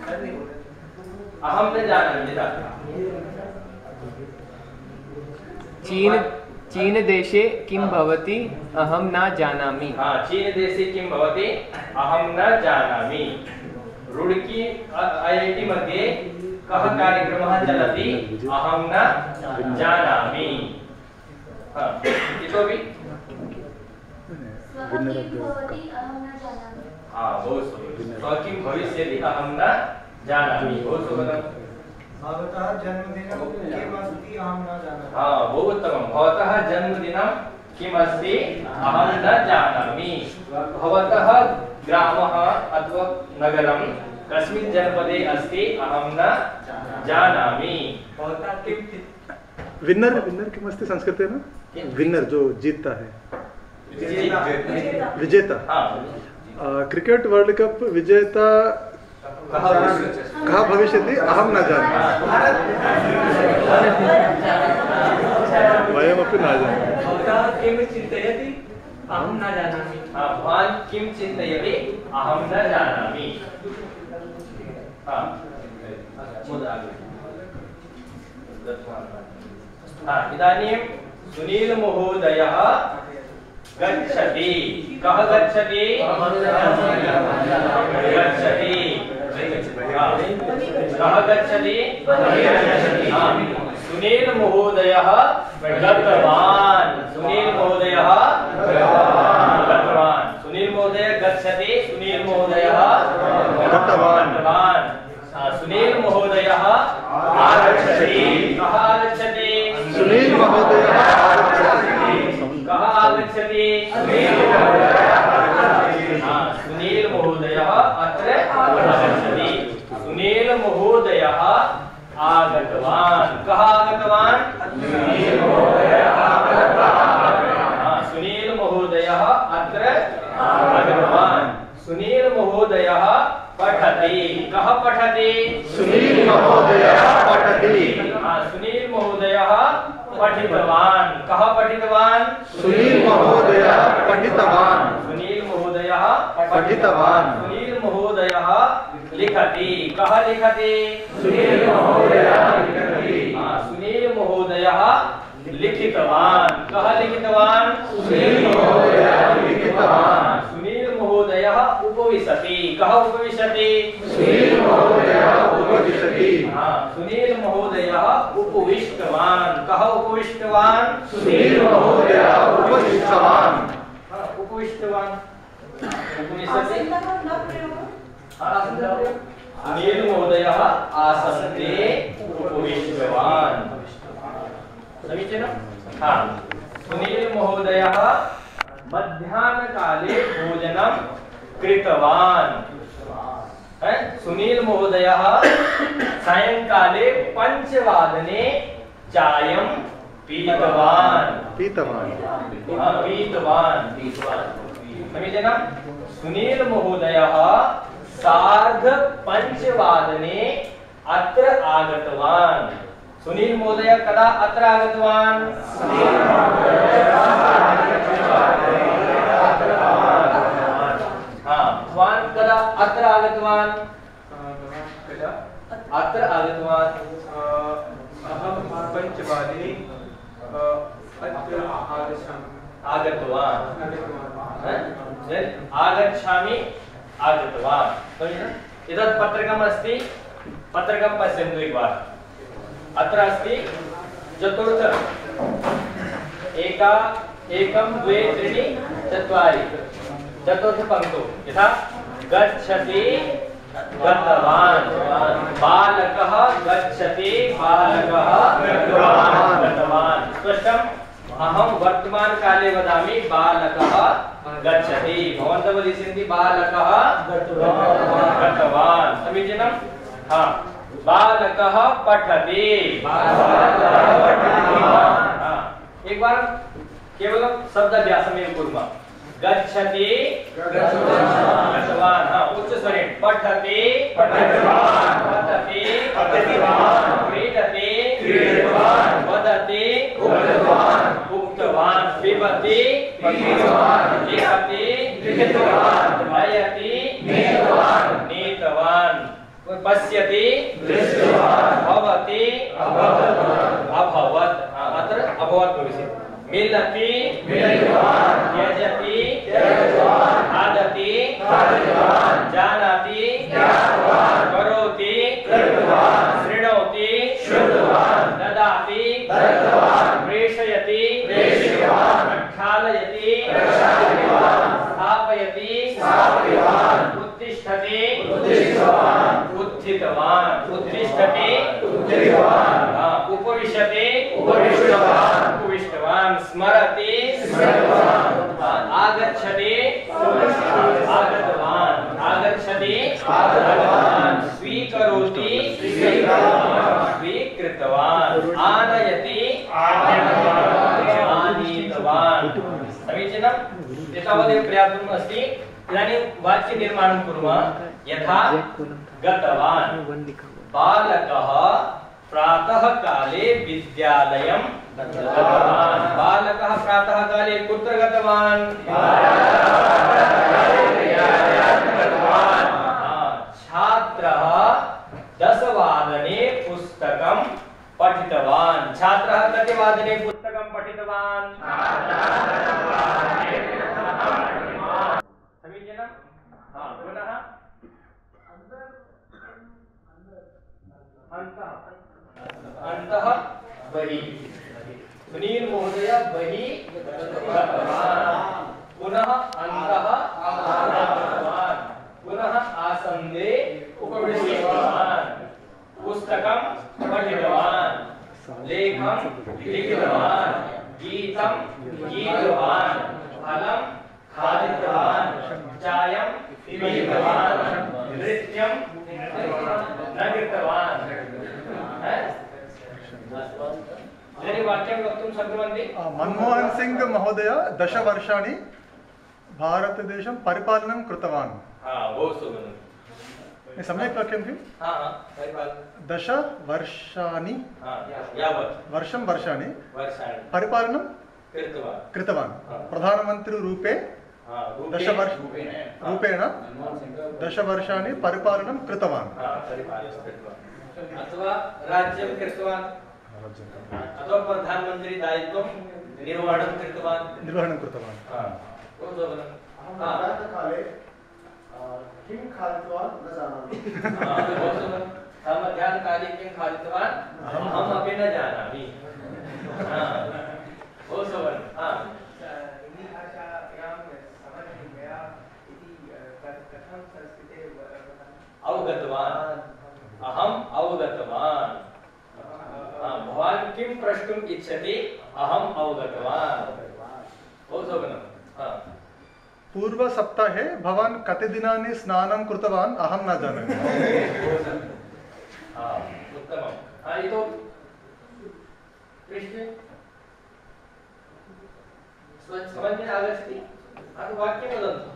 अहं न जानामि। यथा चीन चीन देशे किं भवति अहं न जानामि। हाँ, चीन देशे किं भवति अहं न जानामि। रुड़की आई आई टी मध्ये कः कार्यक्रमः चलति अहं न जानामि। हाँ, इतोपि हाँ, बहु सम्यक्। किं भविष्यति अहं न जानामि। बहु सुन्दरम्। भवतः जन्मदिनं किमस्ति अहं न जानामि। हाँ, बहु उत्तमं। भवतः जन्मदिनं किमस्ति अहं न जानामि। भवतः ग्रामः अथवा नगरं कस्मिन् जनपदे अस्ति अहं न जानामि। भवतः किं विन्नर विन्नर किमस्ति संस्कृतेन? विन्नर जो जीतता है, विजेता। विजेता। हाँ। क्रिकेट वर्ल्ड कप विजेता कः भविष्यति अहं न जानामि। वयमपि न जानामि। भवतः किं चिन्तयति अहं न जानामि। हाँ, भवान् किं चिन्तयति अहं न जानामि। हाँ, हाँ, इदानीं सुनील महोदयः गच्छति। कः गच्छति? गच्छति। हाँ, कः गच्छति? हाँ, सुनील महोदयः गतवान्। सुनील महोदयः गतवान्। सुनील महोदय गच्छति। सुनील महोदयः गतवान्। सुनील महोदयः आगच्छति। कः आगच्छति? सुनील महोदयः आगच्छति। कः आगच्छति? हाँ, सुनील महोदयः अत्र आगच्छति। सुनील महोदयः आगतवान्। कः आगतवान्? हाँ, सुनील महोदयः अत्र आगतवान्। सुनील महोदयः पठति। कः पठति? सुनील महोदयः पठति। हाँ, सुनील महोदयः पठितवान्। कः पठितवान्? सुनील महोदयः पठितवान्। सुनील महोदयः पठितवान्। सुनील महोदयः लिखति। कः लिखति? सुनील महोदयः लिखति। हाँ, सुनील महोदयः लिखितवान्। कः लिखितवान्? सुनील महोदयः लिखितवान्। सुनील महोदयः उपविशति। कः उपविशति? सुनील महोदयः उपविशति। हाँ, सुनील महोदयः उपविष्टवान्। कः उपविष्टवान्? सुनील महोदयः उपविष्टवान्। हाँ, उपविष्टवान्। उपविशति। हाँ, सुनील महोदयः आसन्दे उपविष्टवान्। समीचीनं? हाँ, सुनील महोदयः मध्याह्नकाले भोजनं कृतवान्। सुनील महोदयः सायंकाले पञ्चवादने चायं पीतवान्। पीतवान्। हाँ, पीतवान्। समीचीनं? सुनील महोदयः सार्ध पञ्चवादने अत्र आगतवान्। सुनील महोदय कदा अत्र आगतवान्? हाँ, भवान् कदा अत्र आगतवान्? अत्र आगतवान्। अहं पञ्चवादने अत्र आगच्छामि। आगतवान्। आगच्छामि आगतवान्। एतत् पत्रकम् अस्ति। पत्रकं पश्यन्तु एकवारम्। अत्र अस्ति चतुर्थ एका एकं द्वे त्रीणि चत्वारि चतुर्थपङ्क्तौ यथा गच्छति गतवान्। बालकः गच्छति बालकः गतवान्। स्पष्टम्? अहं वर्तमानकाले वदामि बालकः गच्छति। भवन्तः वदिष्यन्ति बालकः गतवान्। समीचीनं? हाँ, बालकः पठति। हाँ, एक बार केवलं शब्दाभ्यासमेव कुर्मः। गच्छति गतवान्। हाँ, उच्चस्वरेण पठति पठति क्रीडति वदति उक्तवान् पिबति लिखति नयति नीतवान् पश्यति भवति अभवत्। अत्र अपवाद प्रवेश मिलति मिलितवान् त्यजति त्यजति खादति खादितवान् जानाति ज्ञातवान् करोति कृतवान् शृणोति श्रुतवान् ददाति दत्तवान् प्रेषयति प्रेषितवान् प्रक्षालयति प्रक्षालितवान् स्थापयति स्थापितवान् उत्तिष्ठति उत्तिष्ठवान् उत्थितवान् उत्तिष्ठति उत्थितवान् उपविशति उपविष्टवान् उपविष्टवान् स्मरति स्मृतवान् आगच्छति आगतवान् आगच्छति आगतवान् स्वीकरोति स्वीकृतवान् आनयति आनीतवान् समीचीनम् एतावदेव पर्याप्तम् अस्ति इदानीं वाक्यनिर्माणं कुर्मः यथा गतवान् बालकः प्रातः काले विद्यालयं गतवान् बालकः प्रातः काले कुत्र गतवान् छात्रः दशवादने पुस्तकं पठितवान् छात्रः कति वादने पुस्तकं पठितवान् समीचीनं हाँ पुनः अन्तः बहिः सुनील महोदय बहिः गतवान् पुनः अन्तः आगतवान् पुनः आसन्दे उपविष्टवान् पुस्तकं पठितवान् लेखं लिखितवान् गीतं गीतवान् फलं खादितवान् चायं पीतवान् नृत्यं न कृतवान् वाक्यं वक्तुं शक्नुवन्ति मनमोहन सिंह महोदय दशवर्षाणि भारतदेशं परिपालनं कृतवान् सम्यक् वाक्यं किं दशवर्षाणि वर्षं वर्षाणि परिपालनं कृतवान् प्रधानमन्त्रीरूपे दशवर्ष रूपेण दशवर्षाणि परिपालनं कृतवान् अथवा राज्यं कृतवान् अथवा प्रधानमन्त्री दायित्वं निर्वहणं कृतवान् निर्वहणं कृतवान् प्रातःकाले किं खादितवान् न जानामि मध्याह्नकाले किं खादितवान् अहम् अपि न जानामि बहु सुवर्णं अवगतवान् अहम् अवगतवान् भवान् किं प्रष्टुम् इच्छति अहम् अवगतवान् बहु सुवर्णं पूर्वसप्ताहे भवान् कति दिनानि स्नानं कृतवान् अहं न जानामि उत्तमम् इतोपि पृष्ठे समन्वयः आगच्छति वाक्यं वदन्तु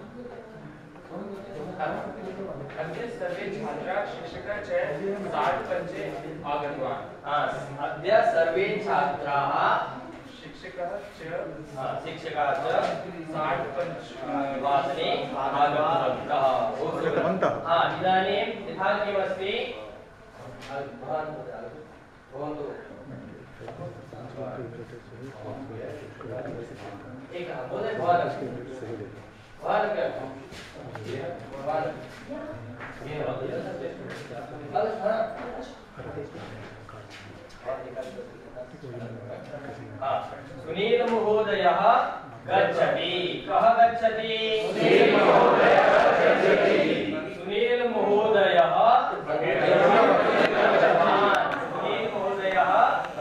अद्य सर्वे छात्राः शिक्षकाः च साठ पञ्चे आगतवान् अद्य सर्वे छात्राः शिक्षकाः च शिक्षकाः च साठ पञ्च वादने आगतवन्तः इदानीं यथा किमस्ति एकः महोदय भवान् भवान् सुनील महोदयः गच्छति कः गच्छति सुनील महोदयः सुनील महोदयः सुनील महोदयः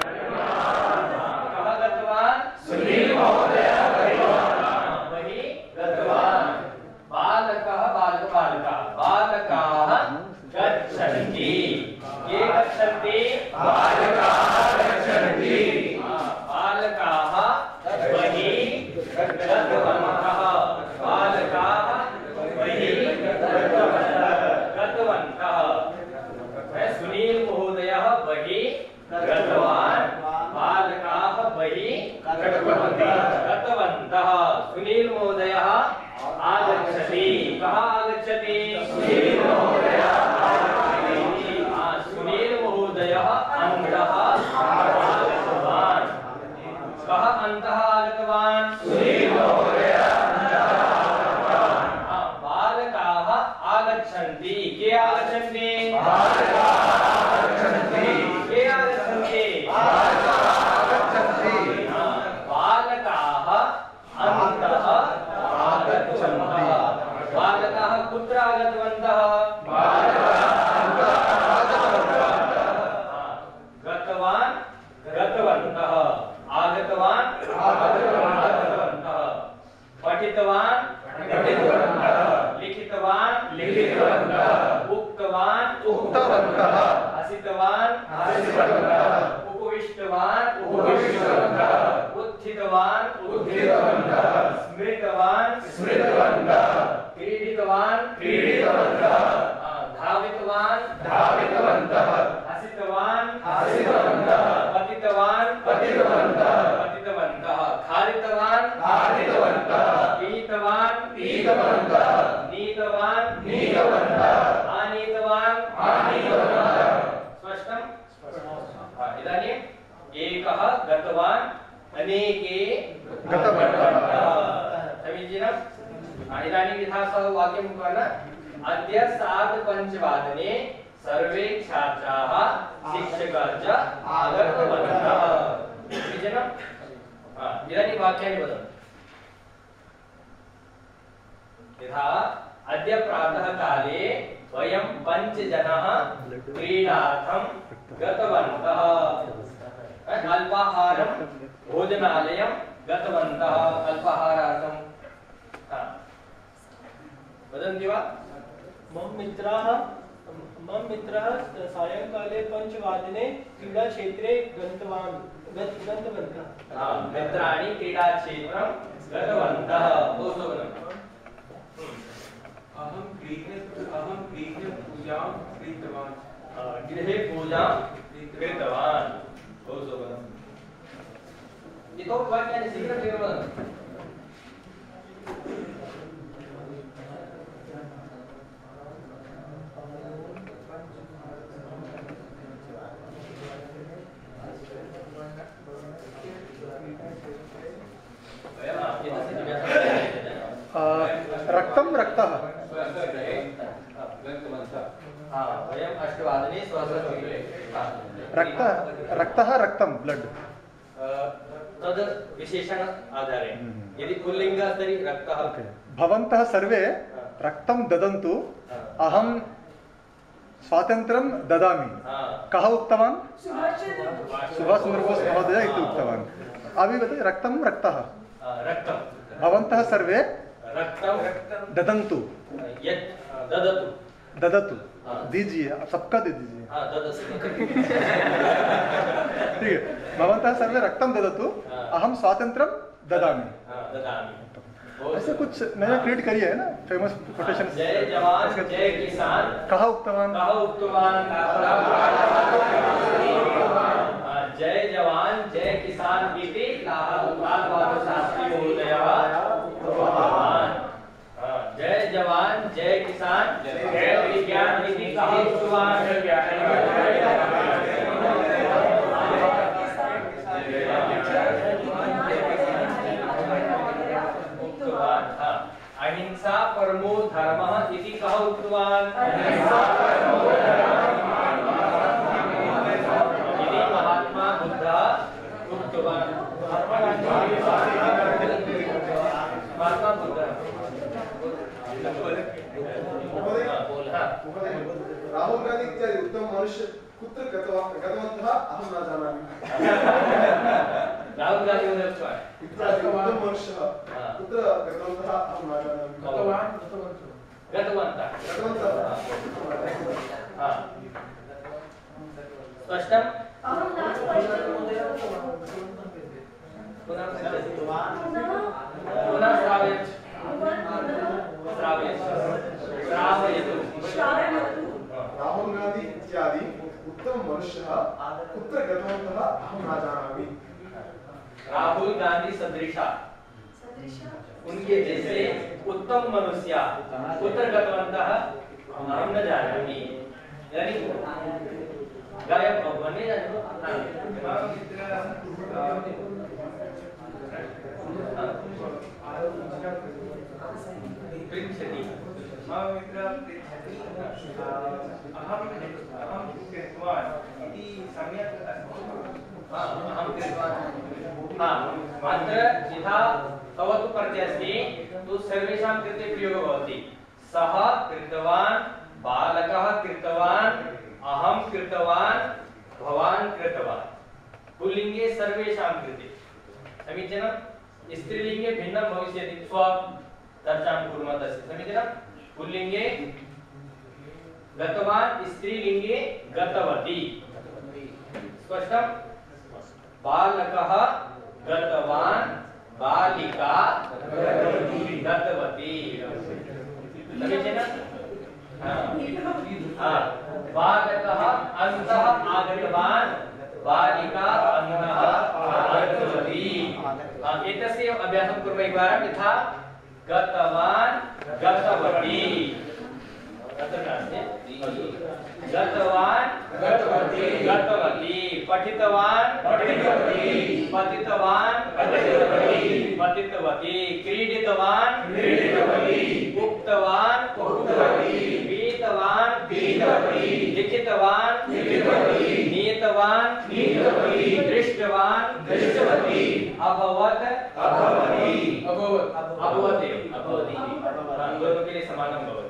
कः गतवान् सुनील महोदयः बहिः गतवान् बालकः बालक बालिका बालकाः गच्छन्ति ये गच्छन्ति बालकाः गच्छन्ति बालकाः बहिः गतवन्तः बालकाः बहिः गतवन्तः सुनील महोदयः बहिः गतवान् बालकाः बहिः गतवन्तः सुनील महोदयः आगच्छति कः आगच्छति सुनील महोदयः सुनील महोदयः अन्तः आगतवान् अन्तः आगतवान् बालकाः आगच्छन्ति के आगच्छन्ति के आगच्छन्ति बालकाः अन्तः आगच्छन्तः बालकाः कुत्र आगतवन्तः गतवान् गतवन्तः आगतवान् आगतवन्तः पठितवान् पठितवन्तः लिखितवान् लिखितवन्तः उक्तवान् उक्तवन्तः हसितवान् हसितवन्तः उपविष्टवान् उपविष्टवन्तः उत्थितवान् उत्थितवन्तः स्मृतवान् स्मृतवन्तः क्रीडितवान् क्रीडितवन्तः धावितवान् धावितवन्तः हसितवान् हसितवन्तः पतितवान् पतितवन्तः पतितवन्तः खादितवान् खादितवन्तः पीतवान् पीतवन्तः नीतवान् नीतवन्तः आनीतवान् आनीतवन्तः स्पष्टं इदानीम् एकः गतवान् अनेके गतवन्तः समीचीनम् इदानीं यथा सः वाक्यं उक्तवान् अद्य सार्धपञ्चवादने सर्वे छात्राः शिक्षकाः च आगतवन्तः समीचीनम् इदानीं वाक्यानि वदन्तु यथा अद्य प्रातःकाले वयं पञ्चजनाः क्रीडार्थं गतवन्तः अल्पाहारं भोजनालयं गतवन्तः अल्पाहारार्थं वदन्ति वा मम मित्राः मम मित्रः सायंकाले पञ्चवादने क्रीडाक्षेत्रे गतवान् गत गतवन्तः मित्राणि क्रीडाक्षेत्रं गतवन्तः अहं गृहे अहं गृहे पूजां कृतवान् गृहे पूजां कृतवान् बहु सुन्दरम् इतोपि वाक्यानि शीघ्रं शीघ्रं वदन्तु रक्तं रक्तः वयम् अष्टवादने स्वस्वगृहे रक्तः रक्तः रक्तं ब्लड तद् विशेषण आधारे यदि पुल्लिङ्ग तर्हि रक्तः भवन्तः सर्वे रक्तं ददन्तु अहं स्वातन्त्र्यं ददामि कः उक्तवान् सुभाष चन्द्र बोस् महोदय इति उक्तवान् अभिवदति रक्तं रक्तः रक्तं भवन्तः सर्वे रक्तं ददन्तु यत् ददतु ददतु दीजिए सबका दे दीजिए हाँ ददतु ठीक है भवन्तः सर्वे रक्तं ददतु अहं स्वातन्त्र्यं ददामि ददामि ऐसे कुछ नया क्रिएट करिए है ना फेमस कोटेशन जय जवान जय किसान कहा उक्तवान कहा उक्तवान जय जवान जय किसान इति लाल शास्त्री महोदयः उक्तवान् जय जवान जय किसान जय विज्ञान इति कहा उक्तवान् अहिंसा परमो धर्मः इति कः उक्तवान् इति महात्मा बुद्धः उक्तवान् महात्मा बुद्धः राहुल गांधी इत्यादि उत्तम मनुष्य कुत्र गतवन्तः अहं न जानामि राहुल गांधी महोदय उक्तवान् इत्यादि उत्तम मनुष्यः कुत्र गतवन्तः अहं न जानामि गतवान् गतवन्तः गतवन्तः हा स्पष्टम् अहं न स्पष्टं पुनः पुनः श्रावयतु श्रावयतु श्रावयतु श्रावयतु राहुल गांधी इत्यादि उत्तम मनुष्यः कुत्र गतवन्तः अहं न जानामि राहुल गांधी सदृशा उनके जैसे उत्तम मनुष्य कुत्र गतवन्तः अहं न जानामि यानी गायब बने मम मित्रः पृच्छति अहं अहं कृतवान् इति सम्यक् अस्ति। हाँ, अहं कृतवान्। हाँ, अत्र यथा तव तु प्रत्ययः अस्ति तु सर्वेषां कृते प्रयोगः भवति। सः कृतवान्, बालकः कृतवान्, अहं कृतवान्, भवान् कृतवान्। पुल्लिङ्गे सर्वेषां कृते समीचीनं। स्त्रीलिङ्गे भिन्नं भविष्यति। स्व चर्चां कुर्मः तस्य समीचीनं। पुल्लिङ्गे गतवान्, स्त्रीलिङ्गे गतवती। स्पष्टं। बालकः गतवान्, बालिका गतवती। समीचीनं। हाँ, बालकः अन्तः आगतवान्, बालिका अन्तः आगतवती। एतस्य अभ्यासं कुर्मः एकवारं। यथा गतवान्, गतवती। गतवान्, गतवती, गतवती। पठितवान्, पठितवती। पतितवान्, पतितवती, पतितवती। क्रीडितवान्, क्रीडितवती। उक्तवान्, उक्तवती। पीतवान्, पीतवती। लिखितवान्, लिखितवती। नीतवान्, नीतवती। दृष्टवान्, दृष्टवती। अभवत्, अभवती। अभवत्, अभवत्, अभवती। दोनों के लिए समानं भवति।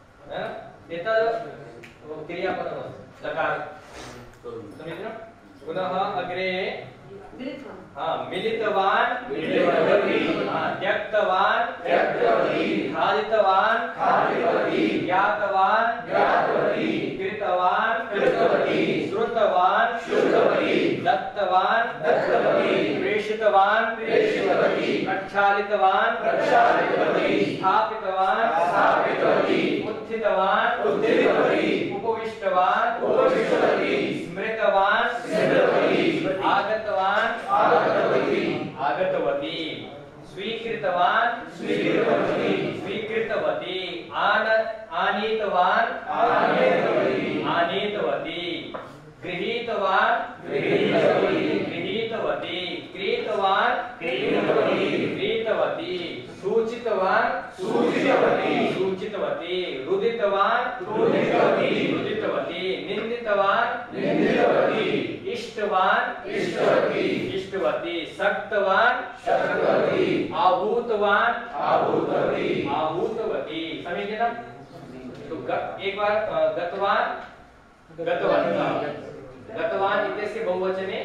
एतद् क्रियापदमस्ति लकार। समीचीनं। पुनः अग्रे हाँ, मिलितवान्, मिलितवती। हाँ, त्यक्तवान्, त्यक्तवती। खादितवान्, खादितवती। ज्ञातवान्, ज्ञातवती। कृतवान्, कृतवती। श्रुतवान्, श्रुतवती। दत्तवान्, दत्तवती। प्रेषितवान्, प्रेषितवती। प्रक्षालितवान्, प्रक्षालितवती। स्थापितवान्, स्थापितवती। उत्थितवान्, उत्थितवती। उपविष्टवान्, उपविष्टवती। स्मृतवान्, स्मृतवती। आगतवान्, आगतवती। आगतवती। स्वीकृतवान्, स्वीकृतवती। स्वीकृतवती। आन आनीतवान्, आनीतवती। आनीतवती। गृहीतवान्, गृहीतवती। गृहीतवती। क्रीतवान्, क्रीतवती। क्रीतवती। सूचितवान्, सूचितवती। सूचितवती। रुदितवान्, रुदितवती। रुदितवती। निन्दितवान्, निन्दितवती। इष्टवान्, इष्टवती। इष्टवती। शक्तवान्, शक्तवती। आहूतवान्, आहूतवती। आहूतवती। समीचीनं। तो एक बार गतवान्, गतवन्तः। गतवान् इत्यस्य बहुवचने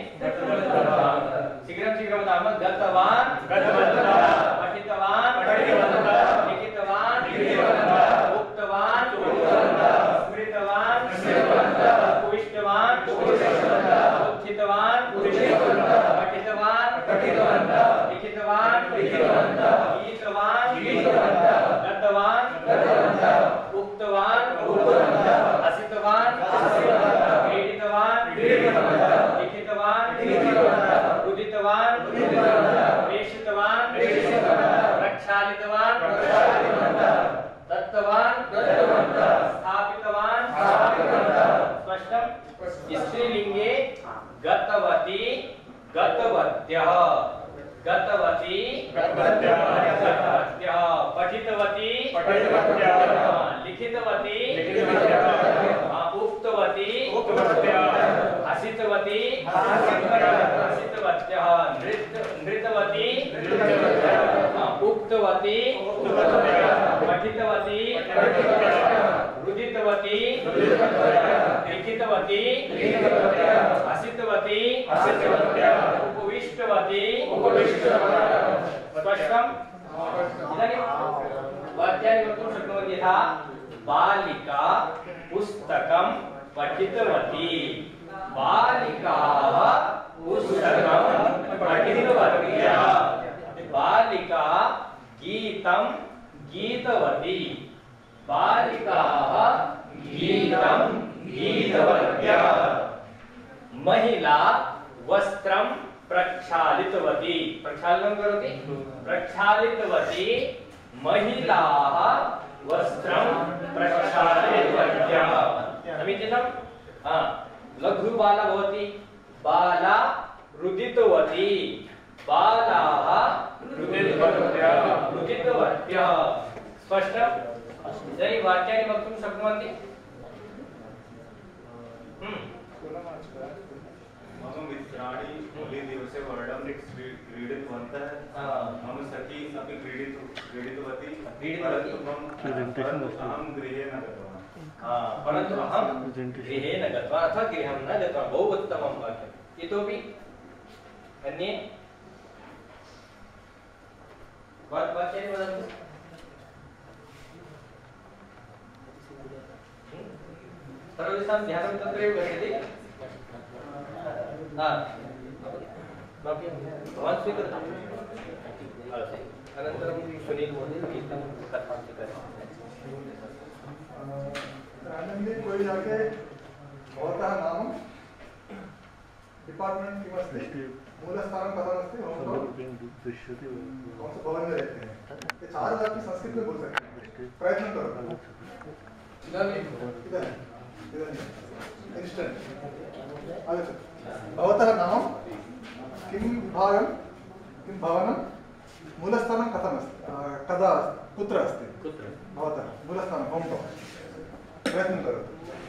शीघ्रं शीघ्रं वदामः। गतवान्, गतवन्तः। पठितवान्, पठितवन्तः। लिखितवान्, लिखितवन्तः। उक्तवान्, उक्तवन्तः। स्मृतवान्, स्मृतवन्तः। उपविष्टवान्, उपविष्टवन्तः। उत्थितवान्, उत्थितवन्तः। पठितवान्, पठितवन्तः। लिखितवान्, लिखितवन्तः। गीतवान्, गीतवन्तः। गतवान्, गतवन्तः। उक्तवान्, उक्तवन्तः। हसितवान्, हसितवन्तः। क्रीडितवान्, क्रीडितवन्तः। लिखितवान्, लिखितवन्तः। रुदितवान्, रुदितवन्तः। प्रेषितवान्, प्रेषितवन्तः। प्रक्षालितवान्, प्रक्षालितवन्तः। दत्तवान्, दत्तवन्तः। स्थापितवान्, स्थापितवन्तः। स्पष्टं। स्त्रीलिङ्गे गतवती, गतवत्यः। गतवती, गतवत्यः। गतवत्यः। पठितवती, पठितवत्यः। लिखितवती, लिखितवत्यः। उक्तवती, उक्तवत्यः। हसितवती, हसितवत्यः। नृत्य नृतवती, नृतवत्यः। उक्तवती, उक्तवत्यः। पठितवती, पठितवत्यः। रुदितवती, रुदितवत्यः। लिखितवती, लिखितवत्यः। हसितवती, हसितवत्यः। उपविष्टवती, उपविष्टवत्यः। स्पष्टम्। इदानीं वाक्यानि वक्तुं शक्नुवन्ति। यथा बालिका पुस्तकं पठितवती। बालिकाः पुस्तकं पठितवत्यः। बालिका गीतं गीतवती। बालिकाः गीतं गीतवत्यः। महिला वस्त्रं प्रक्षालितवती। प्रक्षालनं करोति। प्रक्षालितवती। महिलाः वस्त्रं प्रक्षालितवत्यः। समीचीनं। हाँ, लघु बाला भवति। बाला रुदितवती। बालाः रुदितवत्यः। रुदितवत्यः। स्पष्टम्। तर्हि वाक्यानि वक्तुं शक्नुवन्ति? मम मित्राणि होलीदिवसे वर्णं क्रीडितवन्तः। मम सखी अपि क्रीडितु क्रीडितवती परन्तु मम अहं गृहे न गतवान्। परन्तु अहं गृहे न गतवान् अथवा गृहं न गतवान्। बहु उत्तमं वाक्यम्। इतोपि अन्ये वाक्यानि वदन्तु। सर्वेषां ध्यानं तत्रैव गच्छति। भवान् स्वीकृतम् अनन्तरं सुनील महोदय गीतं कथां आनन्दे कोई जाके भवतः नाम डिपार्टमेंट किमस्ति मूलस्थानं कथमस्ति कौन से भवन में रहते हैं ये चार वाक्य संस्कृत में बोल सकते हैं प्रयत्न करो इदानीं इदानीं इदानीं इंस्टेंट आगच्छतु भवतः नाम किं विभागं किं भवनं मूलस्थानं कथमस्ति कदा कुत्र अस्ति कुत्र भवतः मूलस्थानं होम टाउन प्रयत्नं करोतु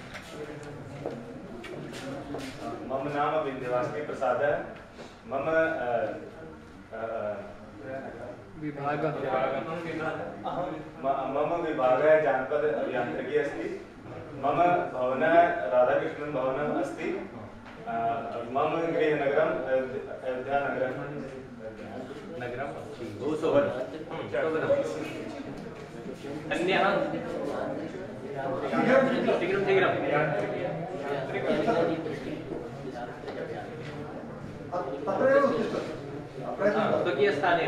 मम नाम विन्ध्यवासिनी प्रसादः मम विभागः मम विभागः जानपद अभियान्त्रिकी अस्ति मम भवनः राधाकृष्णन् भवनम् अस्ति मम गृहनगरम् अयोध्यानगरं नगरं बहु शोभनम् अन्यः शीघ्रं शीघ्रं तत्रैव उत्तिष्ठतु स्वकीयस्थाने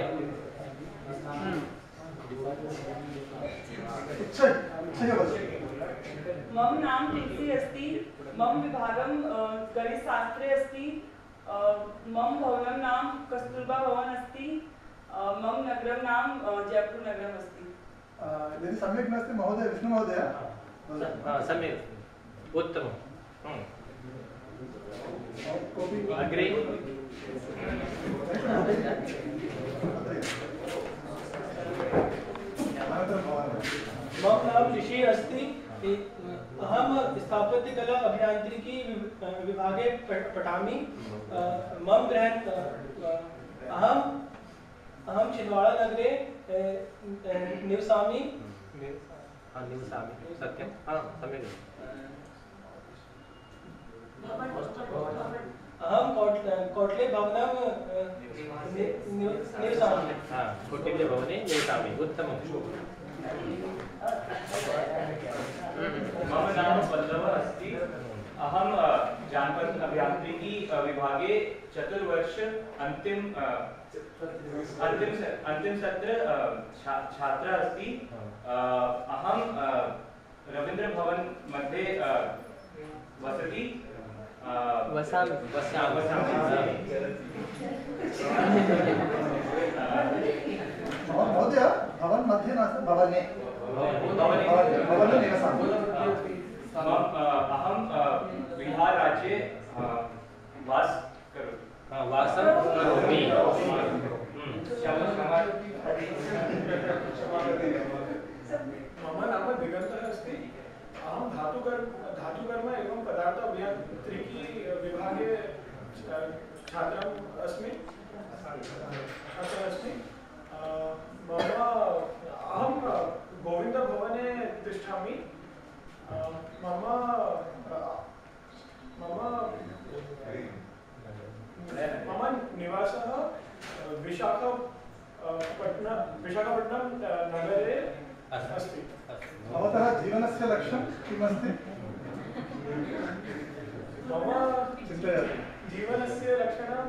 मम नाम टिक्सी अस्ति मम विभागं गणितशास्त्रे अस्ति मम भवनं नाम कस्तूरबा भवन अस्ति मम नगरं नाम जयपुर नगरम् अस्ति यदि सम्यक् नास्ति महोदय विष्णु महोदय सम्यक् उत्तमम् अग्रे मम नाम ऋषि अस्ति अहम स्थापत्यकला अभियांत्रिकी विभागे पठामि मम गृहं अहम अहम छिंदवाड़ा नगरे निवसामि निवसामि सत्यं सम्यक् अहम कोटले भवनं निवसामि कौटिल्य भवने निवसामि उत्तमं मम नाम पल्लवः अस्ति अहं जानपद अभियांत्रिकी विभागे चतुर्वर्ष अंतिम अंतिम अंतिम सत्र छात्र अस्ति अहं रवीन्द्र भवन मध्ये वसति वसामि वसामि महोदय भवन मध्ये नास्ति भवने भवने निवसामि अहं बिहार राज्ये वास करोमि वासं करोमि मम नाम दिगन्तः अस्ति अहं धातुकर्म धातुकर्म एवं पदार्थ अभियांत्रिकी विभागे छात्रम् अस्मि छात्रः अस्मि मम अहं गोविन्दभवने तिष्ठामि मम मम मम निवासः विशाखापट्टनं विशाखापट्टनं नगरे अस्ति भवतः जीवनस्य लक्ष्यं किमस्ति मम चिन्तयामि जीवनस्य लक्षणं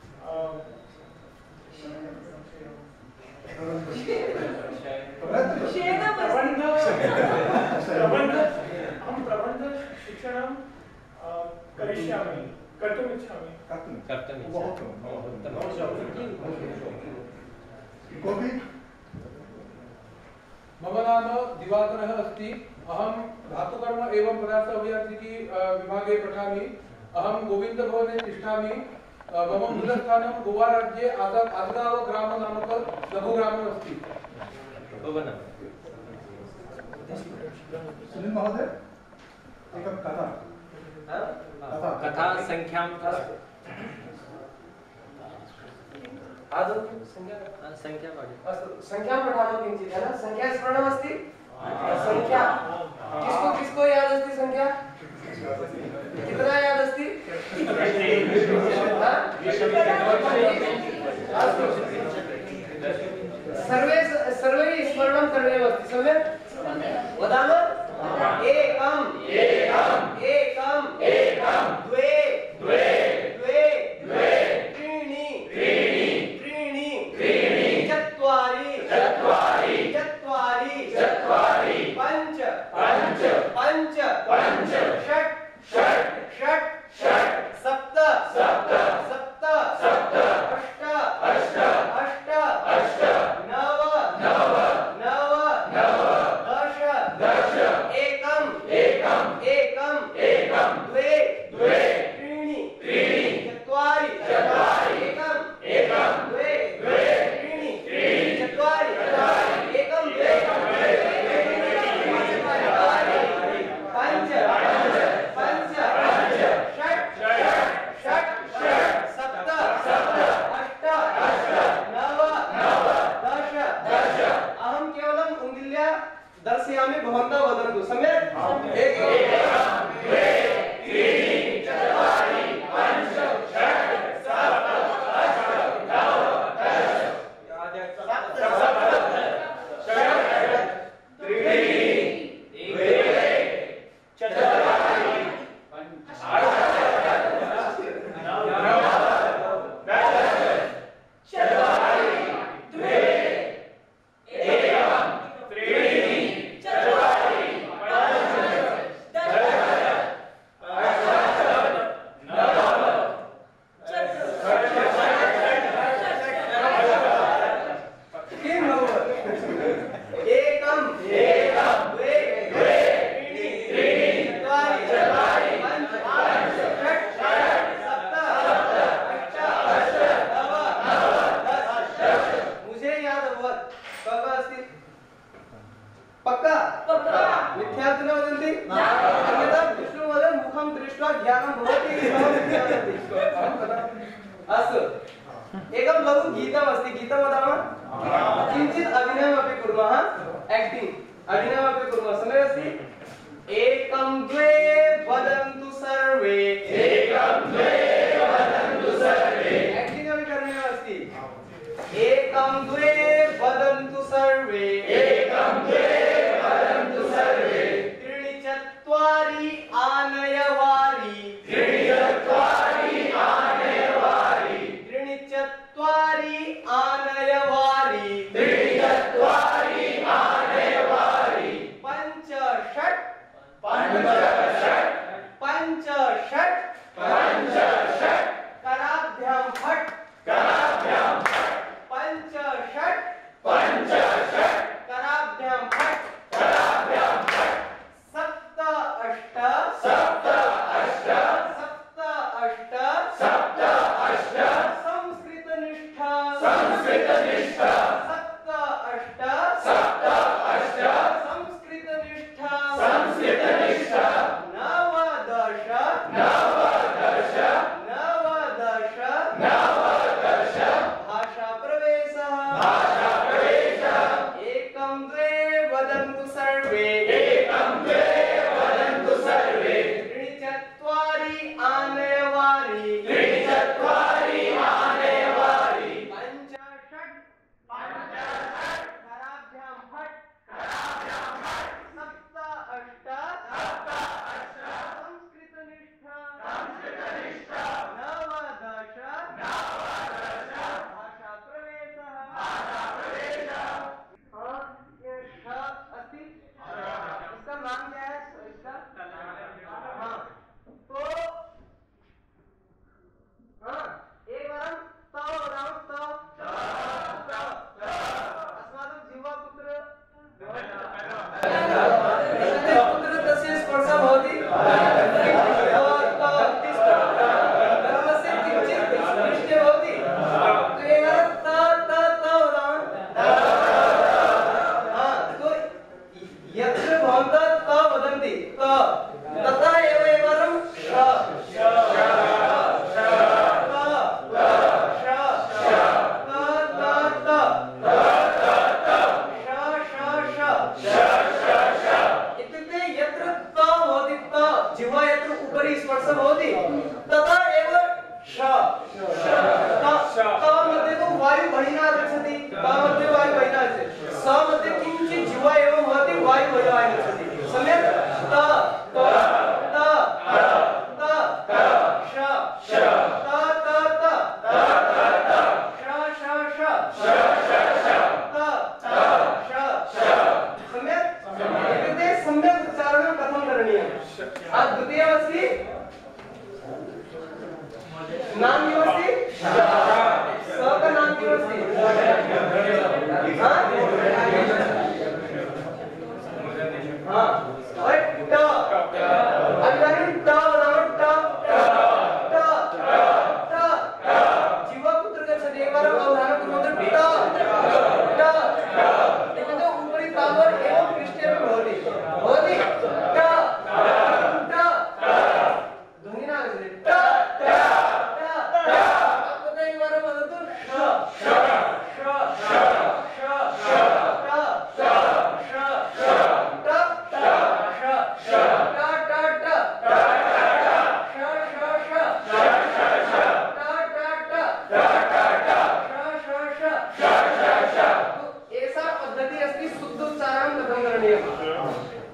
प्रबन्ध प्रबन्ध अहं प्रबन्ध शिक्षणं करिष्यामि कर्तुम् इच्छामि कर्तुम् कोऽपि मम नाम दिवाकरः अस्ति अहं धातुकर्म एवं पदार्थ अभियांत्रिकी विभागे पठामि अहं गोविन्दभवने तिष्ठामि मम मूलस्थानं गोवा राज्ये आदगाव ग्राम नामक लघुग्रामम् अस्ति सुनील महोदय एकं कथा कथा कथा संख्यां आदौ संख्या संख्या अस्तु संख्यां पठामः किञ्चित् है न संख्या स्मरणमस्ति संख्या किसको किसको याद अस्ति संख्या कितना याद अस्ति सर्वे सर्वे स्मरणं करणीयमस्ति सम्यक् वदामः एकम् एकम् एकम् एकम् द्वे द्वे द्वे द्वे त्रीणि त्रीणि त्रीणि त्रीणि चत्वारि चत्वारि चत्वारि चत्वारि पञ्च पञ्च पञ्च पञ्च षट् षट् षट् षट् सप्त सप्त सप्त सप्त अष्ट अष्ट अष्ट अष्ट नव नव नव नव दश दश एकम् एकम् एकम् एकम् द्वे द्वे त्रीणि त्रीणि चत्वारि चत्वारि एकम् एकम् द्वे द्वे त्रीणि त्रीणि चत्वारि चत्वारि एकम् द्वे पञ्च पञ्च पञ्च षट् षट् षट् सप्त सप्त अष्ट अष्ट नव नव दश दश अहं केवलम् उङ्गिल्या दर्शयामि भवन्तः वदन्तु सम्यक् एकं द्वे त्रीणि चत्वारि पञ्च षट् सप्त अष्ट नव दश सप्त सप्त षट् त्रीणि द्वे चत्वारि अष्ट नव दश चत्वारि द्वे एकं त्रीणि चत्वारि पञ्च दश अष्ट नव किं भवति एकम् एकं द्वे द्वे त्रीणि त्रीणि चत्वारि चत्वारि पञ्च पञ्च षट् षट् सप्त सप्त अष्ट अष्ट नव नव दश दश मुझे याद अभवत् कः अस्ति पक्का पक्का मिथ्यार्थं न वदन्ति अन्यथा विष्णुवदन् मुखं दृष्ट्वा ज्ञानं भवति इति न वदन्ति अस्तु एकं लघु गीतमस्ति गीतं वदामः किञ्चित् अभिनयमपि कुर्मः एक्टिङ्ग् अभिनयमपि कुर्मः सम्यक् अस्ति एकं द्वे वदन्तु सर्वे एकं द्वे वदन्तु सर्वे एक्टिङ्ग् अपि करणीयमस्ति एकं द्वे वदन्तु सर्वे एकं द्वे वदन्तु सर्वे त्रीणि चत्वारि आनयवारि त्रीणि चत्वारि आनयवारि त्रीणि चत्वारि आनयवारि त्रीणि चत्वारि आनयवारि पञ्च षट् पञ्च षट् पञ्च षट् पञ्च षट् कराभ्यां फट् कराभ्यां फट् पञ्च षट्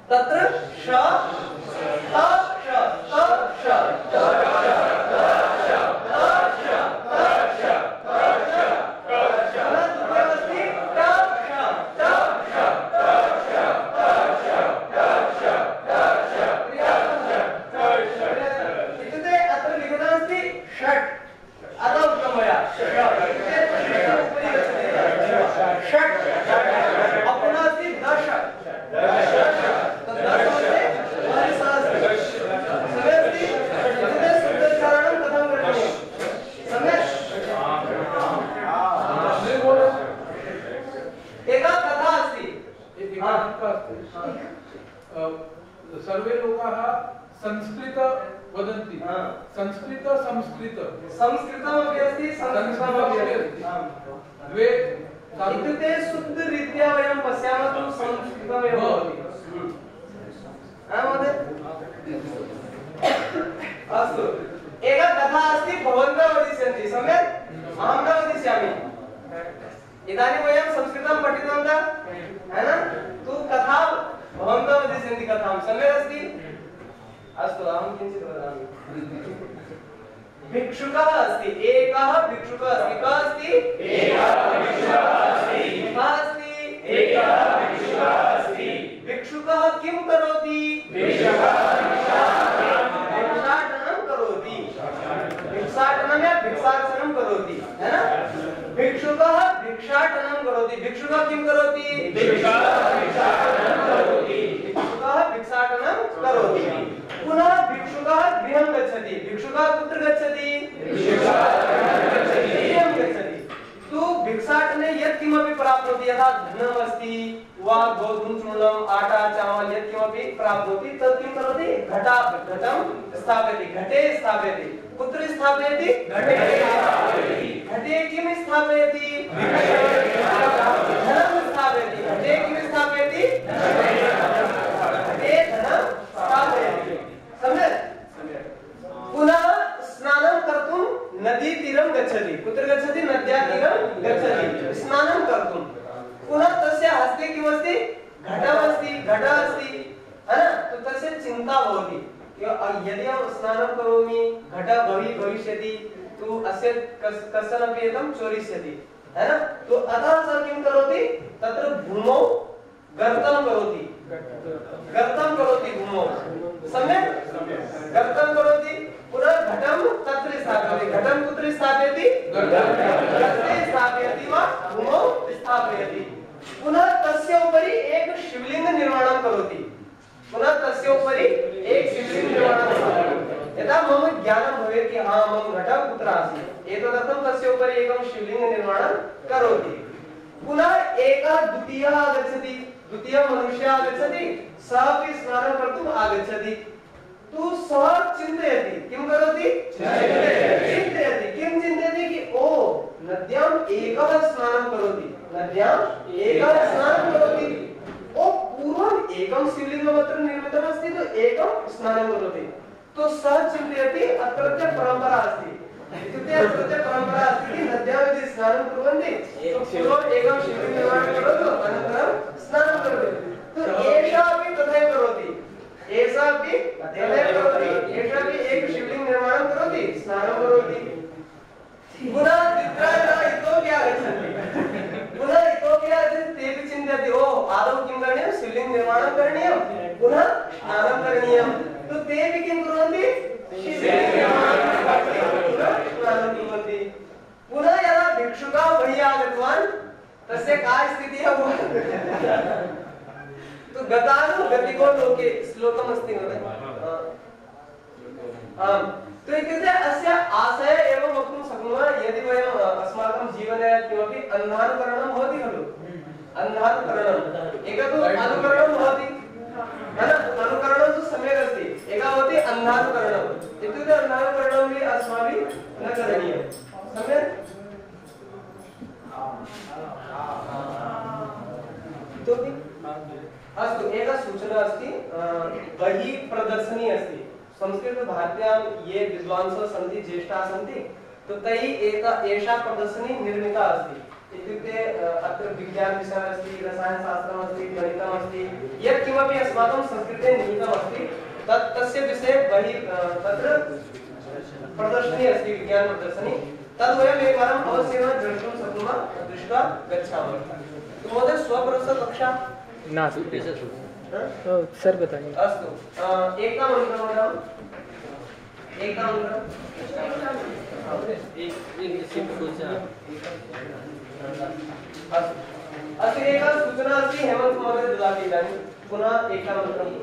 तत्र श त श त श त श सर्वे लोकाः संस्कृत वदन्ति संस्कृत संस्कृत संस्कृतमपि अस्ति संस्कृतमपि अस्ति द्वे इत्युक्ते शुद्धरीत्या वयं पश्यामः तु संस्कृतमेव भवति महोदय अस्तु एका कथा अस्ति भवन्तः वदिष्यन्ति सम्यक् अहं न वदिष्यामि इदानीं वयं संस्कृतं पठितवन्तः है न तु कथा भवन्तः वदिष्यन्ति कथां सम्यक् अस्ति अस्तु अहं किञ्चित् वदामि भिक्षुकः अस्ति एकः भिक्षुकः अस्ति कः अस्ति एकः भिक्षुकः अस्ति कः अस्ति एकः भिक्षुकः अस्ति भिक्षुकः किं करोति भिक्षुकः भिक्षाटनं करोति भिक्षाटनं या भिक्षाटनं करोति है ना भिक्षुकः भिक्षाटनं करोति भिक्षुकः किं करोति भिक्षुकः भिक्षाटनं करोति भिक्षुकः भिक्षाटनं करोति पुनः भिक्षुकः गृहं गच्छति भिक्षुकः कुत्र गच्छति भिक्षुकः गृहं गच्छति तु भिक्षाटने यत् किमपि प्राप्नोति यथा धनम् अस्ति वा गोधूम चूर्णम् आटा चावल यत् किमपि प्राप्नोति तत् किं करोति घटा घटं स्थापयति घटे स्थापयति कुत्र स्थापयति घटे स्थापयति घटे किं स्थापयति धनं स्थापयति घटे किं स्थापयति घटे धनं स्थापयति सम्यक् पुनः स्नानं कर्तुं नदीतीरं गच्छति कुत्र गच्छति नद्यातीरं गच्छति स्नानं कर्तुं पुनः तस्य हस्ते किमस्ति घटमस्ति घटः अस्ति है न तो तस्य चिन्ता भवति यदि अहं स्नानं करोमि घटः भवि भविष्यति तु अस्य कश्चन अपि एकं चोरिष्यति है न तो अतः सः किं करोति तत्र भूमौ गर्तं करोति गर्तं करोति भूमौ सम्यक् गर्तं करोति पुनः घटं तत्र स्थापयति घटं कुत्र स्थापयति गर्ते स्थापयति वा भूमौ स्थापयति पुनः तस्य उपरि एक शिवलिंग निर्माणं करोति पुनः तस्य उपरि एक शिवलिंग निर्माणं करोति यदा मम ज्ञानं भवेत् कि हाँ मम घटः कुत्र आसीत् एतदर्थं तस्य उपरि एकं शिवलिंग निर्माणं करोति पुनः एकः द्वितीयः आगच्छति द्वितीयः मनुष्यः आगच्छति सः अपि स्नानं कर्तुम् आगच्छति तु सः चिन्तयति किं करोति चिन्तयति किं चिन्तयति कि ओ नद्याम् एकः स्नानं करोति नद्याम् एकः स्नानं करोति ओ पूर्वम् एकं शिवलिङ्गम् अत्र निर्मितमस्ति तो एकं स्नानं करोति तो सः चिन्तयति अत्रत्य परम्परा अस्ति इत्युक्ते अत्रत्य परम्परा अस्ति कि नद्यां यदि स्नानं कुर्वन्ति तो पूर्वम् एकं शिवलिङ्गं निर्माणं करोतु अनन्तरं स्नानं करोतु तो एषः अपि तथैव करोति एषः अपि तथैव करोति एषः अपि एक शिवलिङ्गं निर्माणं करोति स्नानं करोति पुनः द्वित्राः इतोपि आगच्छन्ति पुनः इतोपि आगच्छन्ति तेपि चिन्तयति ओ आदौ किं करणीयं शिवलिङ्गं निर्माणं करणीयं पुनः स्नानं करणीयं तो तेपि किं कुर्वन्ति स्नानं कुर्वन्ति पुनः यदा भिक्षुकः बहिः आगतवान् तस्य का स्थितिः अभवत् तो गतानुगतिको लोके श्लोकमस्ति महोदय आम् तो इत्युक्ते अस्य आशय एवं वक्तुं शक्नुमः यदि वयम् अस्माकं जीवने किमपि अन्धानुकरणं भवति खलु अन्धानुकरणम् एकं तु अनुकरणं भवति है न अनुकरणं तु सम्यक् अस्ति एकः भवति अन्धानुकरणम् इत्युक्ते अन्धानुकरणमपि अस्माभिः न करणीयं सम्यक् इतोपि अस्तु एका सूचना अस्ति बहिः प्रदर्शनी अस्ति संस्कृतभारत्यां ये विद्वांसः सन्ति ज्येष्ठाः सन्ति तो तैः एका एषा प्रदर्शनी निर्मिता अस्ति इत्युक्ते अत्र विज्ञानविषयः अस्ति, रसायनशास्त्रम् अस्ति, गणितम् अस्ति, यत् किमपि अस्माकं संस्कृते नीतम् अस्ति तत् तस्य विषये बहिः तत्र प्रदर्शनी अस्ति, विज्ञान प्रदर्शनी, तद् वयम् एकवारम् अवश्येन द्रष्टुं शक्नुमः, दृष्ट्वा गच्छामः। तो महोदय स्वप्रसव कक्षा नास्ति। तो सर बताइए। अस्तु, एकता मन्त्रम् एकता मन्त्रम् एक एक सूचना अस्तु, एका सूचना अस्ति, हेमन्त महोदय ददाति इदानीं पुनः एकता मन्त्रम्।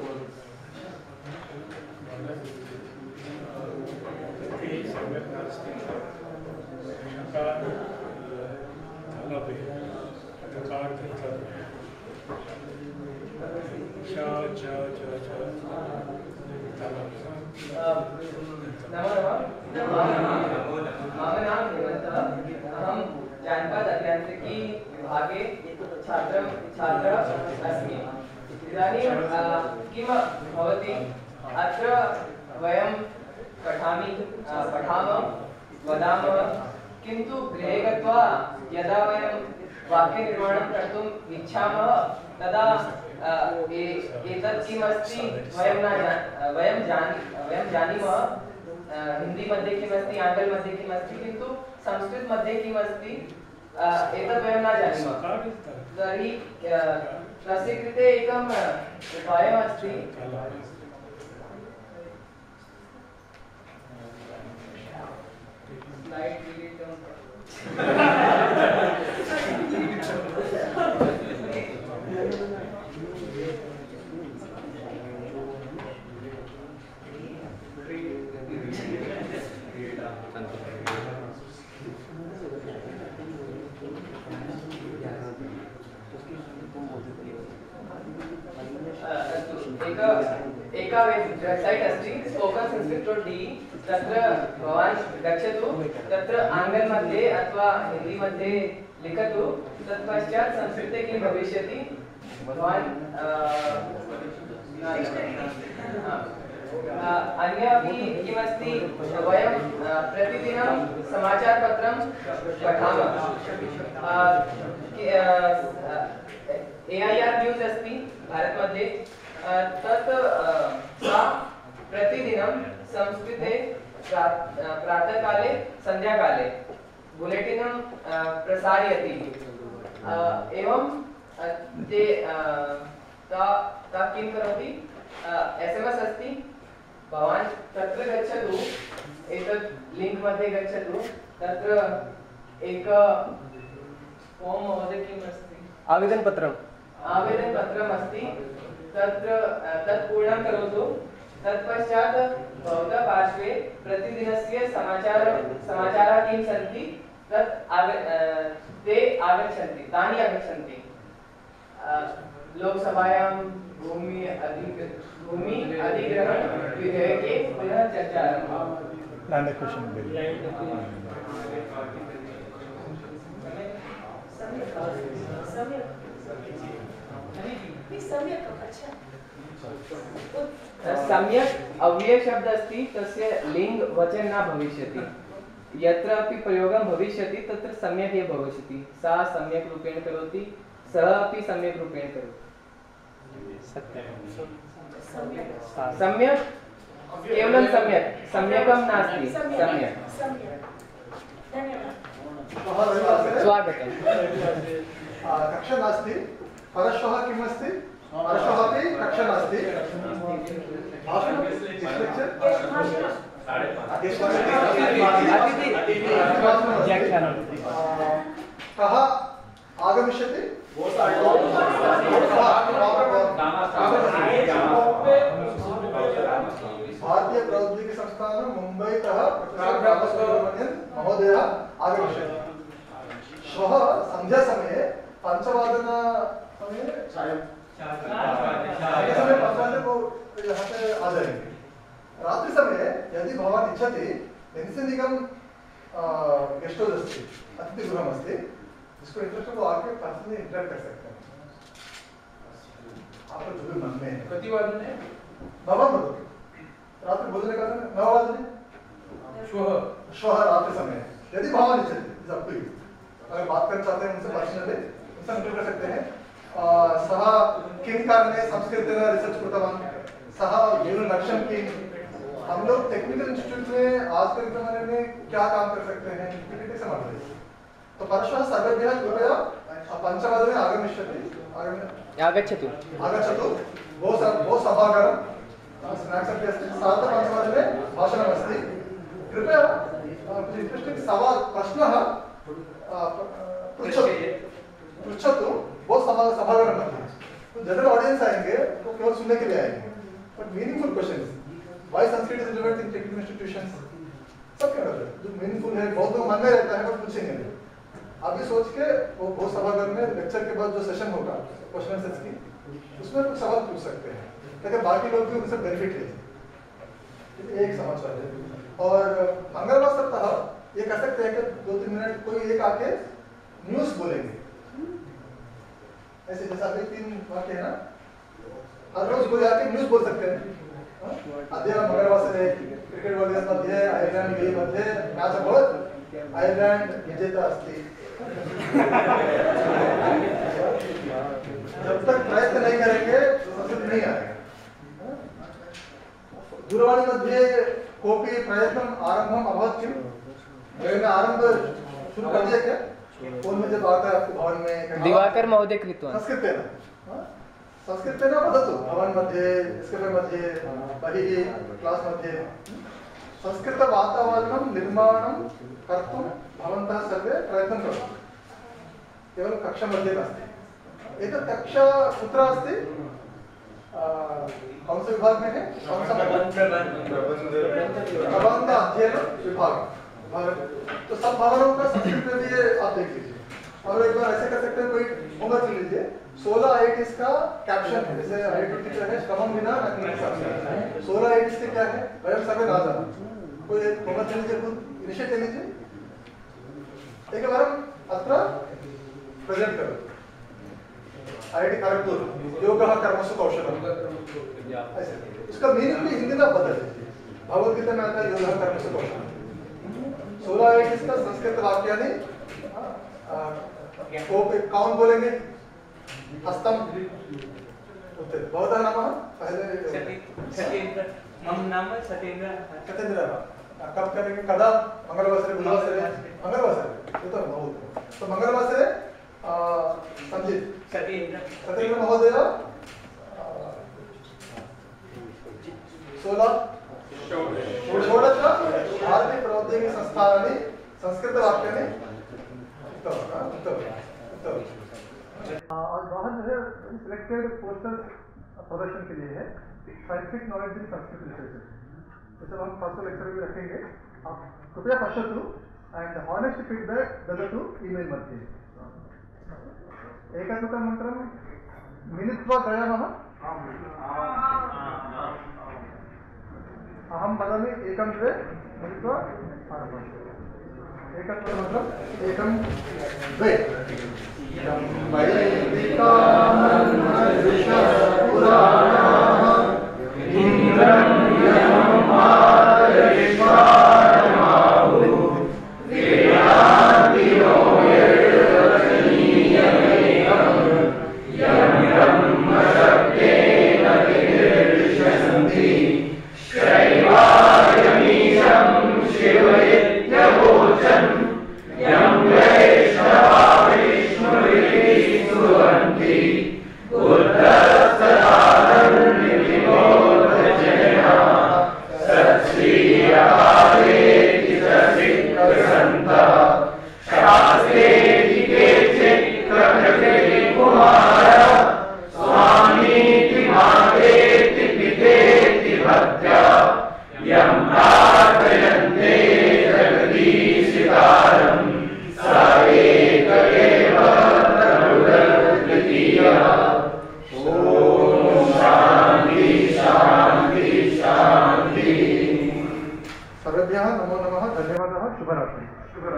नमो नमः। मम नाम हेमन्तः, अहं जानपद अभियांत्रिकी विभागे छात्रं छात्रः अस्मि। इदानीं किं भवति, अत्र वयं पठामि पठामः वदामः, किन्तु गृहे गत्वा यदा वयं वाक्यनिर्माणं कर्तुम् इच्छामः तदा एतत् किम् अस्ति वयं न जान वयं जानी वयं जानीमः, हिंदी मध्ये किम् अस्ति, आङ्ग्ल मध्ये किम् अस्ति, किन्तु संस्कृत मध्ये किम् अस्ति एतत् वयं न जानीमः। तर्हि तस्य कृते एकम् उपायः अस्ति। स्लाइड एका वेबसाइट अस्ति स्पोकन संस्कृत डॉट डी, तत्र भवान् गच्छतु, तत्र आङ्ग्ल मध्ये अथवा हिंदी मध्ये लिखतु, तत्पश्चात् संस्कृते किं भविष्यति भवान् अन्य अपि किमस्ति, वयं प्रतिदिनं समाचारपत्रं पठामः। ए ऐ आर् न्यूस् अस्ति भारत मध्ये, तत् सा प्रतिदिनं संस्कृते प्रातःकाले संध्याकाले बुलेटिनं प्रसारयति। एवं ते ता ता किं करोति, एस् एम् एस् अस्ति, भवान् तत्र गच्छतु, एतत् लिङ्क् मध्ये गच्छतु, तत्र एक फॉर्म महोदय किम् अस्ति, आवेदनपत्रम् आवेदनपत्रम् अस्ति, तत्र तत् पूर्णं करोतु, तत्पश्चात् भवतः पार्श्वे प्रतिदिनस्य समाचार समाचाराः किं सन्ति तत् आग ते आगच्छन्ति तानि आगच्छन्ति। लोकसभायां भूमि अधिक भूमि अधिग्रहण विधेयके पुनः चर्चा। सम्यक् अव्यय शब्द अस्ति, तस्य लिङ्ग् वचन न भविष्यति, यत्र अपि प्रयोगं भविष्यति तत्र सम्यक् एव भविष्यति। सा सम्यक् रूपेण करोति, सः अपि सम्यक् रूपेण करोति। सम्यक् केवलं सम्यक्, सम्यकं नास्ति, सम्यक्। स्वागतं। कक्षा नास्ति, परश्वः किम् अस्ति, परश्वः अपि कक्षा नास्ति। कः आगमिष्यति? भारतीय प्रौद्योगिकी संस्थान मुम्बईतः महोदयः आगमिष्यति। श्वः सन्ध्यासमये पञ्चवादन समये समय पंचवादन को यहाँ पे आ जाएंगे। रात्रि समय यदि भवान् इच्छति निगम गेस्ट हाउस अस्ति, अतिथि गृहम् अस्ति, जिसको इंटरेस्ट हो वो आके पर्सनली इंटरेक्ट कर सकते हैं। आपको जो भी मन में प्रतिवादन है भवन बोलो रात्रि भोजन का समय नौ वादने श्वः श्वः रात्रि समय यदि भवान् इच्छति इज अप टू यू। अगर बात करना चाहते हैं उनसे पर्सनली उनसे इंटरव्यू कर सकते हैं। अ, सह किन कारणे संस्कृतेन रिसर्च कृतवान्, सह जीवन लक्ष्यं किं, हम लोग टेक्निकल इंस्टीट्यूट में आज के जमाने में क्या काम कर सकते हैं पीपीटी से मालूम। तो परश्वः सर्वेभ्यः कृपया पञ्चवादने आगमिष्यति आगच्छतु आगच्छतु बहु बहु सभागारं स्नाक्स् अपि अस्ति, सार्धपञ्चवादने भाषणमस्ति। कृपया इंटरेस्टिंग सवाल प्रश्नः पृच्छतु पृच्छतु बहुत सभा सभागारं मध्ये। तो जनरल ऑडियंस आएंगे तो केवल सुनने के लिए आएंगे, but meaningful questions, why Sanskrit is relevant in technical institutions, सब क्या रहता है जो मीनिंगफुल है, बहुत लोग मन में रहता है बट पूछेंगे नहीं। आप ये सोच के वो बहुत सभागार में लेक्चर के बाद जो सेशन होगा क्वेश्चन आंसर्स की, उसमें कुछ सवाल पूछ सकते हैं ताकि बाकी लोग भी उनसे बेनिफिट ले। एक समाचार है। और मंगलवार सप्ताह ये कर सकते हैं कि दो तीन मिनट कोई एक आके न्यूज बोलेंगे, ऐसे जैसा अभी तीन वाक्य है ना, हर रोज कोई आके न्यूज बोल सकते हैं। अद्य मंगलवासरे क्रिकेट वर्ल्ड मध्ये आयरलैंड विजयी मध्ये मैच अभवत्, आयरलैंड विजेता अस्ति। जब तक प्रयत्न नहीं करेंगे संस्कृत नहीं आएगा। दूरवाणी मध्ये कोपि प्रयत्नम् आरम्भम् अभवत् किम्? वयम् आरम्भ शुरू कर दिया क्या? फोन में जब आता है आपको भवन में दिवाकर महोदय कृतवान् संस्कृतेन संस्कृतेन वदतु भवन मध्ये स्कैफे मध्ये बहिः क्लास मध्ये संस्कृत वातावरणं निर्माणं कर्तुं भवन्तः सर्वे प्रयत्नं करोतु। केवलं कक्षा मध्ये नास्ति। एतत् कक्षा कुत्र अस्ति? कौन से विभाग में है? कौन सा प्रबंध अध्ययन विभाग। तो सब भवनों का संस्कृत में भी आप देख लीजिए। और एक बार ऐसे कर सकते हैं, कोई होमवर्क ले लीजिए, सोलह आईआईटीज का कैप्शन है, जैसे आईआईटी टीचर है श्रमं विना न किंचित्। सोलह आईआईटीज के क्या है? वयं सर्वे न जानीमः। कोई एक होमवर्क ले लीजिए, खुद इनिशिएट ले लीजिए, एकवारम् अत्र प्रेजेंट करो। आईआईटी खड़गपुर योगः कर्मसु कौशलम्, ऐसे उसका मीनिंग भी हिंदी में बदल दीजिए। भगवद गीता में आता है योगः कर्मसु कौशलम्। सोलह आईआईटीज का संस्कृत वाक्यानि कौन बोलेंगे? हस्तम भवतः नाम पहले सत्येंद्र, मम नाम सत्येंद्र। सत्येंद्र कब करेंगे? कदा? मंगलवासरे, बुधवासरे, मंगलवासरे। तो बहुत तो मंगलवासरे संजीत सत्येंद्र सत्येंद्र महोदय सोलह षोडश भारतीय प्रौद्योगिकी संस्थानानि संस्कृतवाक्यानि उत्तमं उत्तमं। आज बाहर जो है सिलेक्टेड पोस्टर प्रदर्शन के लिए है, scientific knowledge in Sanskrit literature. तो हम फर्स्ट लेक्चर भी रखेंगे, आप कृपया पश्यतु एंड हानेस्ट फीडबैक ददतु ईमेल मध्ये। एकत्वं मन्त्रं मिलित्वा गयामः। अहं वदामि एकं द्वे मिलित्वा आरभ्य। एकत्वं मन्त्रम् एकं द्वे। सर्वेभ्यः नमो नमः, धन्यवादः, शुभरात्रि।